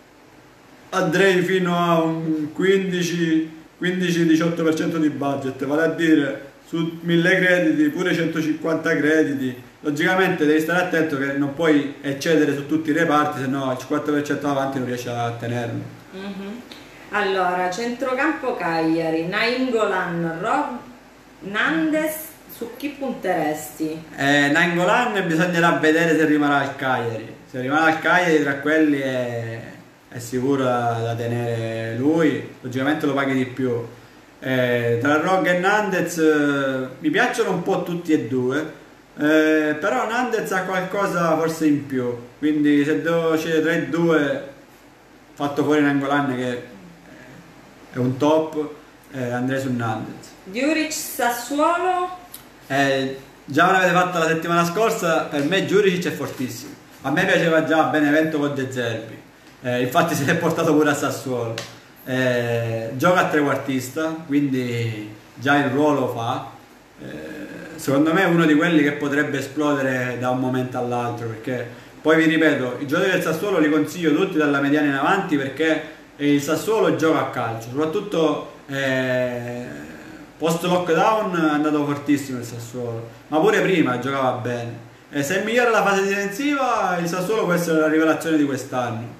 andrei fino a un quindici diciotto per cento di budget, vale a dire su mille crediti pure centocinquanta crediti. Logicamente devi stare attento che non puoi eccedere su tutti i reparti, se no il cinquanta per cento avanti non riesci a tenerlo. Mhm. Allora, centrocampo Cagliari, Nainggolan, Rob Nandes, su chi punteresti? Eh, Nainggolan bisognerà vedere se rimarrà al Cagliari. Se rimarrà al Cagliari, tra quelli è, è sicuro da, da tenere lui, logicamente lo paghi di più. Eh, tra Rog e Nandez eh, mi piacciono un po' tutti e due, eh, però Nandez ha qualcosa forse in più, quindi se devo scegliere tra i due, fatto fuori Nainggolan che è un top, eh, andrei su Nandez. Djuric Sassuolo? Eh, già l'avete fatta la settimana scorsa, per me Djuricic è fortissimo. A me piaceva già a Benevento con De Zerbi, eh, infatti se l'è portato pure a Sassuolo. Eh, gioca a trequartista, quindi già il ruolo fa. Eh, secondo me è uno di quelli che potrebbe esplodere da un momento all'altro, perché poi vi ripeto, i giocatori del Sassuolo li consiglio tutti dalla mediana in avanti, perché il Sassuolo gioca a calcio, soprattutto eh, post lockdown è andato fortissimo il Sassuolo, ma pure prima giocava bene. E se migliora la fase difensiva, il Sassuolo può essere la rivelazione di quest'anno.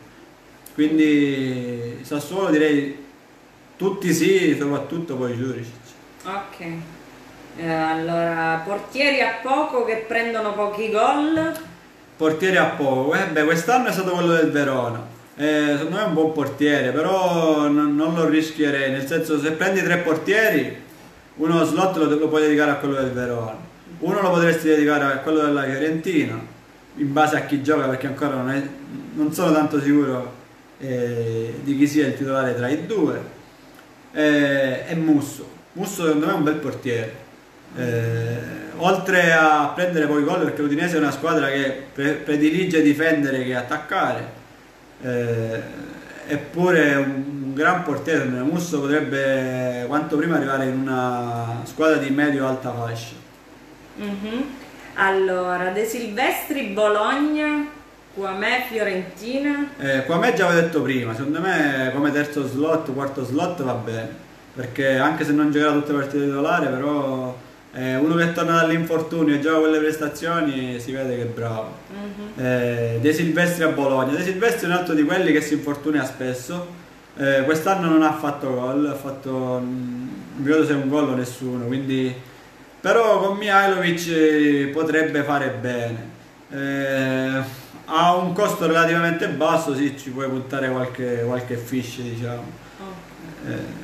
Quindi il Sassuolo direi tutti sì, soprattutto poi Djuricic. Ok. Eh, allora, portieri a poco che prendono pochi gol. Portiere a poco, eh, beh, quest'anno è stato quello del Verona. Eh, secondo me è un buon portiere, però non, non lo rischierei, nel senso, se prendi tre portieri, uno slot lo, lo puoi dedicare a quello del Verona, uno lo potresti dedicare a quello della Fiorentina, in base a chi gioca, perché ancora non, è, non sono tanto sicuro eh, di chi sia il titolare tra i due. e, e Musso. Musso secondo me è un bel portiere. Eh, oltre a prendere poi gol, perché l'Udinese è una squadra che pre predilige difendere che attaccare, eh, eppure un, un gran portiere. Musso potrebbe quanto prima arrivare in una squadra di medio-alta fascia. Mm-hmm. Allora, De Silvestri, Bologna, Quamè, Fiorentina. Eh, Quamè già avevo detto prima, secondo me come terzo slot, quarto slot va bene, perché anche se non giocherà tutte le partite titolari, però eh, uno che torna dall'infortunio e gioca quelle prestazioni si vede che è bravo. Mm-hmm. eh, De Silvestri a Bologna. De Silvestri è un altro di quelli che si infortunia spesso, eh, quest'anno non ha fatto gol, ha fatto, non mi ricordo se un gol o nessuno, quindi però con Mihajlovic potrebbe fare bene. Eh, ha un costo relativamente basso, sì, ci puoi puntare qualche, qualche fish, diciamo. Oh. Eh.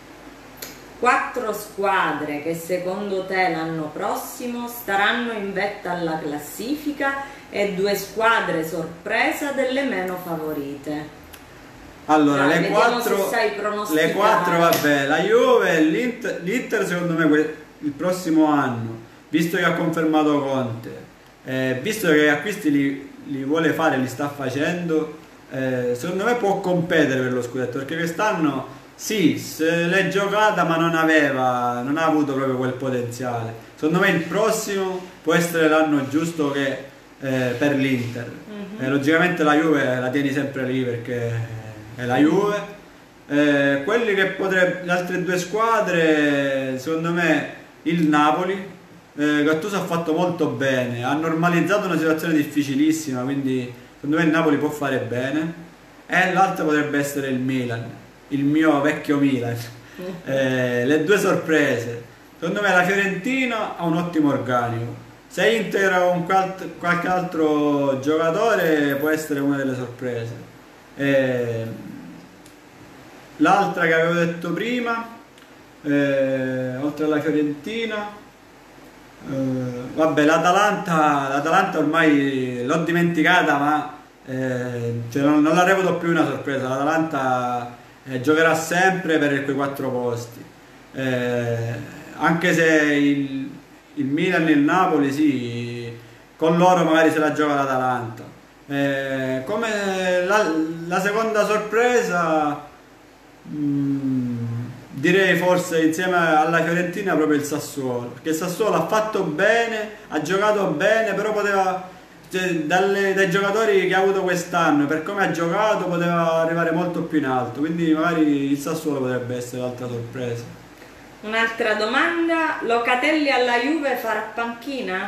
Quattro squadre che secondo te l'anno prossimo staranno in vetta alla classifica e due squadre sorpresa delle meno favorite. Allora, Dai, le, quattro, le quattro, vabbè, la Juve e l'Inter, l'Inter secondo me il prossimo anno, visto che ha confermato Conte, eh, visto che acquisti li, li vuole fare, li sta facendo, eh, secondo me può competere per lo scudetto, perché quest'anno sì, se l'è giocata ma non aveva, non ha avuto proprio quel potenziale. Secondo me il prossimo può essere l'anno giusto che, eh, per l'Inter. Mm-hmm. eh, logicamente la Juve la tieni sempre lì perché è la Juve. Eh, quelli che potrebbe, le altre due squadre, secondo me il Napoli, eh, Gattuso ha fatto molto bene, ha normalizzato una situazione difficilissima, quindi secondo me il Napoli può fare bene, e l'altra potrebbe essere il Milan, il mio vecchio Milan. Eh, le due sorprese, secondo me la Fiorentina ha un ottimo organico, se integra un qualche altro giocatore può essere una delle sorprese. Eh, l'altra che avevo detto prima, Eh, oltre alla Fiorentina, eh, vabbè, l'Atalanta, l'Atalanta ormai l'ho dimenticata, ma eh, cioè non, non la reputo più una sorpresa. L'Atalanta eh, giocherà sempre per quei quattro posti, eh, anche se il, il Milan e il Napoli sì, con loro magari se la gioca l'Atalanta. Eh, come la, la seconda sorpresa, mh, direi forse insieme alla Fiorentina proprio il Sassuolo, perché il Sassuolo ha fatto bene, ha giocato bene, però poteva, cioè, dalle, dai giocatori che ha avuto quest'anno, per come ha giocato poteva arrivare molto più in alto, quindi magari il Sassuolo potrebbe essere l'altra sorpresa. Un'altra domanda, Locatelli alla Juve farà panchina?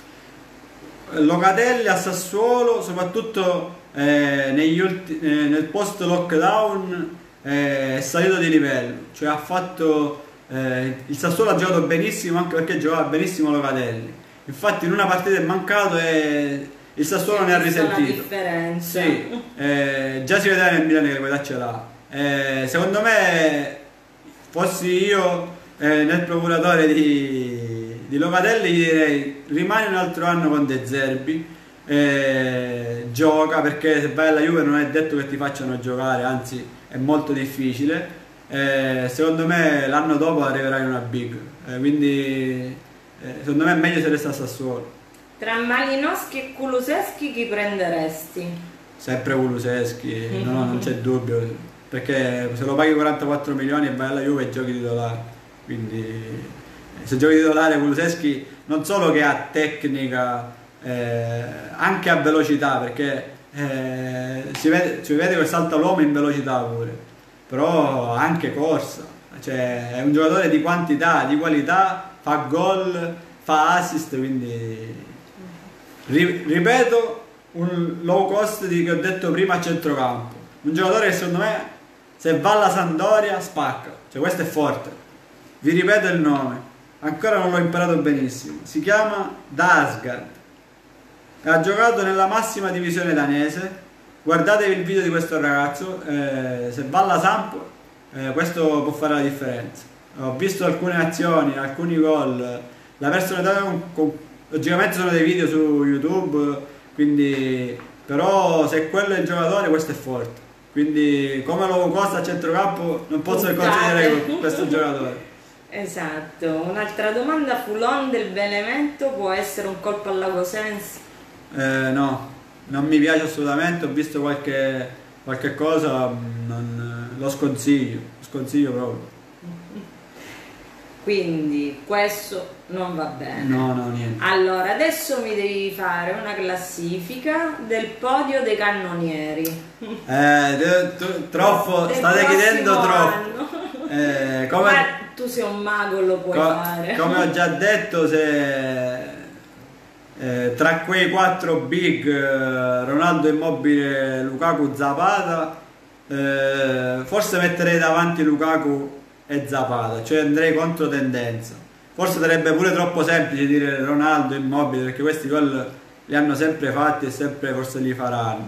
Locatelli a Sassuolo, soprattutto eh, negli ulti, eh, nel post lockdown, è salito di livello, cioè ha fatto, eh, il Sassuolo ha giocato benissimo, anche perché giocava benissimo Locatelli, infatti in una partita è mancato e il Sassuolo ne ha risentito la differenza. Sì, eh, già si vedeva nel Milan che qualità ce l'ha. Eh, secondo me fossi io eh, nel procuratore di, di Locatelli gli direi rimani un altro anno con De Zerbi, eh, gioca, perché se vai alla Juve non è detto che ti facciano giocare, anzi è molto difficile. Eh, secondo me l'anno dopo arriverai in una big, eh, quindi eh, secondo me è meglio se resta a Sassuolo. Tra Malinowski e Kulusevski chi prenderesti? Sempre Kulusevski, no, non c'è dubbio, perché se lo paghi quarantaquattro milioni e vai alla Juve e giochi titolare, quindi se giochi titolare Kulusevski non solo che ha tecnica, eh, anche a velocità, perché Eh, si, vede, si vede che salta l'uomo in velocità pure, però anche corsa, cioè è un giocatore di quantità, di qualità, fa gol, fa assist, quindi ri, ripeto, un low cost di, che ho detto prima a centrocampo, un giocatore che secondo me se va alla Sampdoria spacca, cioè questo è forte. Vi ripeto il nome, ancora non l'ho imparato benissimo, si chiama Dasgard. Ha giocato nella massima divisione danese, guardatevi il video di questo ragazzo, eh, se va alla Samp eh, questo può fare la differenza. Ho visto alcune azioni, alcuni gol, la personalità, logicamente sono dei video su YouTube, quindi però se quello è il giocatore questo è forte. quindi come low cost a centrocampo non posso che Puntate. consigliare questo giocatore. Esatto. Un'altra domanda: Fulon del Benevento può essere un colpo alla Cosenza? Eh, no, non mi piace assolutamente, ho visto qualche, qualche cosa, non, lo sconsiglio, lo sconsiglio proprio. Quindi questo non va bene. No, no, niente. Allora, adesso mi devi fare una classifica del podio dei cannonieri. Eh, tu- tu- troppo, Del state chiedendo prossimo troppo. anno. Eh, Ma come, tu sei un mago, lo puoi co- fare. come ho già detto, se eh, tra quei quattro big, eh, Ronaldo, Immobile, Lukaku, Zapata, eh, forse metterei davanti Lukaku e Zapata, cioè andrei contro tendenza. Forse sarebbe pure troppo semplice dire Ronaldo, Immobile, perché questi gol li hanno sempre fatti e sempre forse li faranno.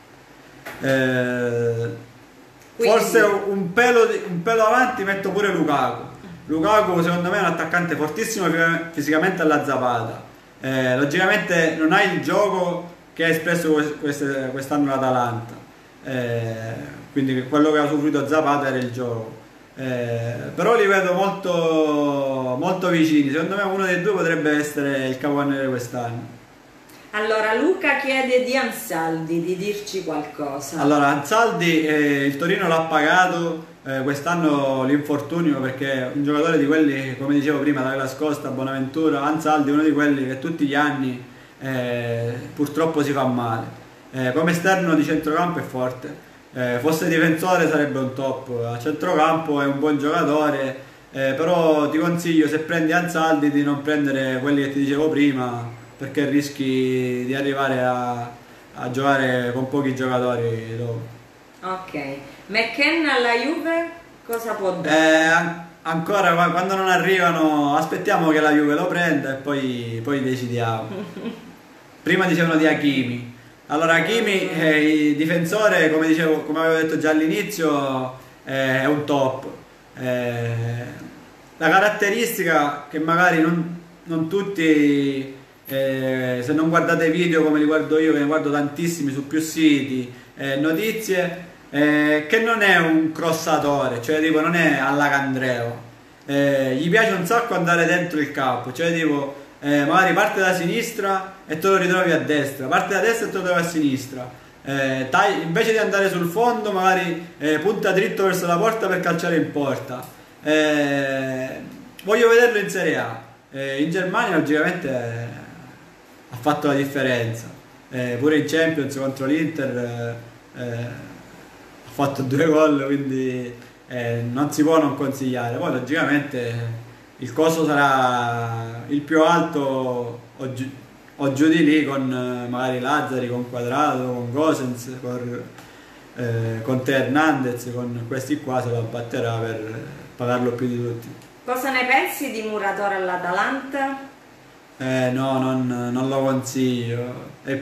Eh, Quindi- forse un pelo, di- un pelo avanti metto pure Lukaku. Lukaku secondo me è un attaccante fortissimo fisica- fisicamente alla Zapata. Eh, logicamente non ha il gioco che ha espresso quest- quest- quest'anno l'Atalanta, eh, quindi quello che ha soffrito Zapata era il gioco. Eh, però li vedo molto, molto vicini. Secondo me uno dei due potrebbe essere il capocannoniere quest'anno. Allora, Luca chiede di Ansaldi di dirci qualcosa. Allora, Ansaldi, eh, il Torino l'ha pagato eh, quest'anno l'infortunio, perché è un giocatore di quelli, come dicevo prima, Douglas Costa, Bonaventura, Ansaldi è uno di quelli che tutti gli anni eh, purtroppo si fa male. Eh, come esterno di centrocampo è forte. Eh, fosse difensore sarebbe un top, a centrocampo è un buon giocatore, eh, però ti consiglio, se prendi Ansaldi, di non prendere quelli che ti dicevo prima, perché rischi di arrivare a, a giocare con pochi giocatori dopo. Ok. McKenna alla Juve cosa può dare? Eh, an- ancora qua- quando non arrivano, aspettiamo che la Juve lo prenda e poi, poi decidiamo. Prima dicevano di Hakimi. Allora, Hakimi è il difensore, come dicevo, come avevo detto già all'inizio, eh, è un top. Eh, la caratteristica che magari non, non tutti, eh, se non guardate video come li guardo io, che ne guardo tantissimi su più siti, eh, notizie, eh, che non è un crossatore, cioè tipo non è alla Candreva. Eh, gli piace un sacco andare dentro il campo, cioè tipo eh, magari parte da sinistra e te lo ritrovi a destra, parte da destra e te lo trovi a sinistra. Eh, tagli- invece di andare sul fondo, magari eh, punta dritto verso la porta per calciare in porta. Eh, voglio vederlo in Serie A. Eh, in Germania, logicamente, eh, ha fatto la differenza. Eh, pure in Champions contro l'Inter eh, eh, ha fatto due gol, quindi eh, non si può non consigliare. Poi, logicamente, il costo sarà il più alto o giù, o giù di lì, con eh, magari Lazzari, con Quadrato, con Gosens, con, eh, con Teo Hernandez, con questi qua se lo batterà per pagarlo più di tutti. Cosa ne pensi di Muratore all'Atalanta? Eh, no, non, non lo consiglio. E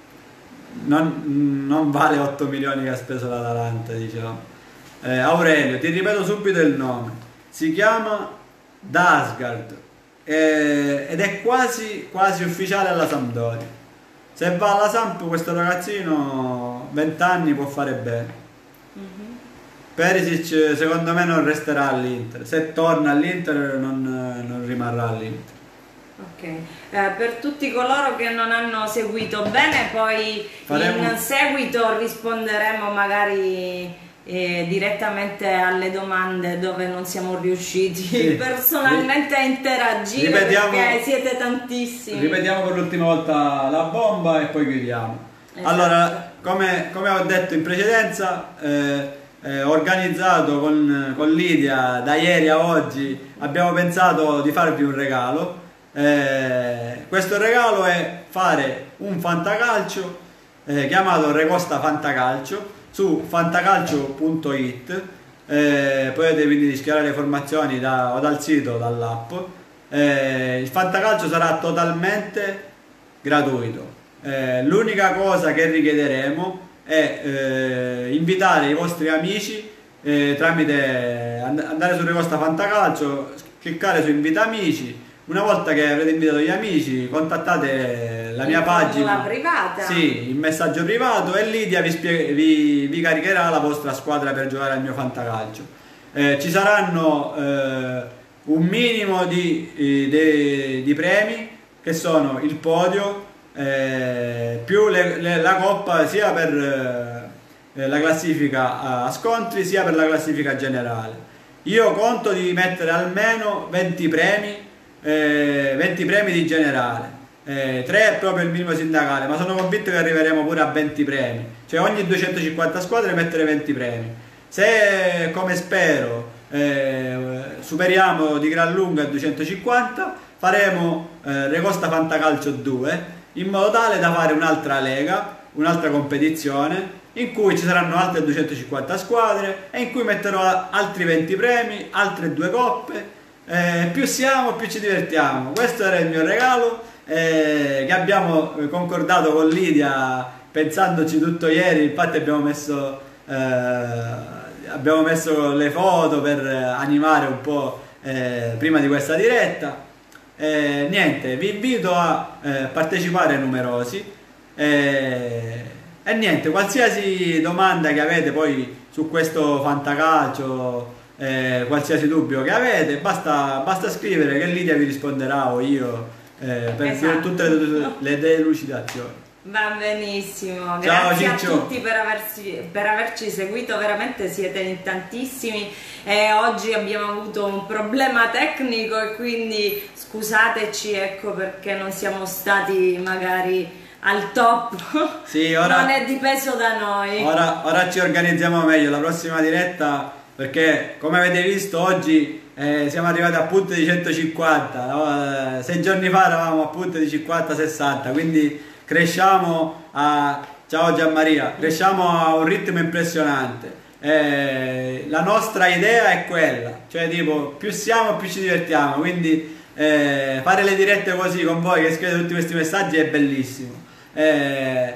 non, non vale otto milioni che ha speso l'Atalanta, diciamo. Eh, Aurelio, ti ripeto subito il nome. Si chiama Dasgard eh, ed è quasi, quasi ufficiale alla Sampdoria. Se va alla Samp, questo ragazzino venti anni può fare bene. Mhm. Perisic secondo me non resterà all'Inter. Se torna all'Inter non, non rimarrà all'Inter. Ok, eh, per tutti coloro che non hanno seguito bene, poi Faremo- in seguito risponderemo magari eh, direttamente alle domande dove non siamo riusciti Sì. personalmente a interagire, Ripetiamo- perché siete tantissimi. Ripetiamo per l'ultima volta la bomba e poi chiudiamo. Esatto. Allora, come, come ho detto in precedenza, eh, eh, organizzato con, con Lidia da ieri a oggi, abbiamo pensato di farvi un regalo. Eh, questo regalo è fare un fantacalcio eh, chiamato Recosta Fantacalcio su fantacalcio punto it. Eh, potete quindi rischiare le formazioni da, o dal sito o dall'app. Eh, il fantacalcio sarà totalmente gratuito. Eh, l'unica cosa che richiederemo è eh, invitare i vostri amici eh, tramite and- andare su Recosta Fantacalcio, cliccare su invita amici. Una volta che avrete invitato gli amici, contattate la mia pagina privata. Sì, il messaggio privato, e Lidia vi, spie- vi, vi caricherà la vostra squadra per giocare al mio fantacalcio. Eh, ci saranno eh, un minimo di, eh, de, di premi, che sono il podio, eh, più le, le, la coppa, sia per eh, la classifica a scontri sia per la classifica generale. Io conto di mettere almeno venti premi, eh, venti premi di generale, eh, tre è proprio il minimo sindacale, ma sono convinto che arriveremo pure a venti premi, cioè ogni duecentocinquanta squadre mettere venti premi. Se, come spero, eh, superiamo di gran lunga il duecentocinquanta, faremo eh, Recosta Fantacalcio due, in modo tale da fare un'altra lega, un'altra competizione, in cui ci saranno altre duecentocinquanta squadre e in cui metterò altri venti premi, altre due coppe. Eh, più siamo, più ci divertiamo. Questo era il mio regalo, eh, che abbiamo concordato con Lidia pensandoci tutto ieri. Infatti abbiamo messo, eh, abbiamo messo le foto per animare un po' eh, prima di questa diretta. Eh, niente, vi invito a eh, partecipare numerosi. Eh, E niente, qualsiasi domanda che avete poi su questo fantacalcio, eh, qualsiasi dubbio che avete, basta, basta scrivere, che Lidia vi risponderà o io, eh, per esatto. tutte le, le delucidazioni. Va benissimo, Ciao, grazie Ciccio. a tutti per averci, per averci seguito, veramente siete in tantissimi, e oggi abbiamo avuto un problema tecnico e quindi scusateci, ecco, perché non siamo stati magari al top. Sì, ora, non è dipeso da noi. Ora, ora ci organizziamo meglio la prossima diretta, perché come avete visto oggi eh, siamo arrivati a punte di centocinquanta, no? Eh, sei giorni fa eravamo a punte di cinquanta sessanta, quindi cresciamo a... Ciao Gianmaria, cresciamo a un ritmo impressionante. Eh, la nostra idea è quella, cioè tipo più siamo più ci divertiamo, quindi eh, fare le dirette così con voi che scrivete tutti questi messaggi è bellissimo. Eh,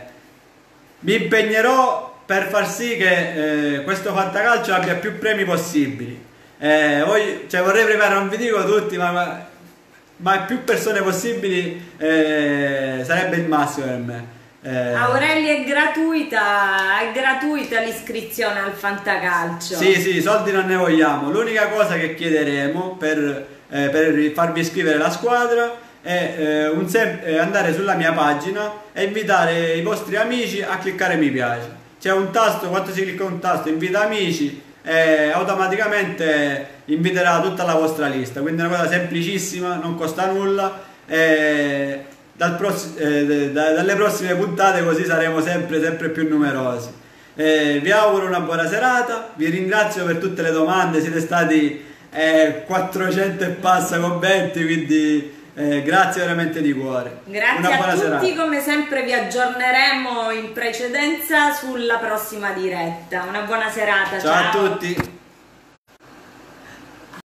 mi impegnerò per far sì che eh, questo fantacalcio abbia più premi possibili. Eh, voi, cioè, vorrei preparare, non vi dico tutti, ma, ma, ma più persone possibili eh, sarebbe il massimo per me. Eh, Aurelia, è gratuita, è gratuita l'iscrizione al fantacalcio. Sì, sì, soldi non ne vogliamo. L'unica cosa che chiederemo per, eh, per farvi iscrivere la squadra è eh, un eh, andare sulla mia pagina e invitare i vostri amici a cliccare mi piace. C'è un tasto, quando si clicca un tasto invita amici, e automaticamente inviterà tutta la vostra lista, quindi è una cosa semplicissima, non costa nulla. E dal pross eh, da, dalle prossime puntate così saremo sempre, sempre più numerosi. Eh, vi auguro una buona serata, vi ringrazio per tutte le domande, siete stati eh, quattrocento e passa commenti, quindi Eh, grazie veramente di cuore. Grazie Una buona a tutti, serata. come sempre vi aggiorneremo in precedenza sulla prossima diretta. Una buona serata. Ciao, ciao. a tutti.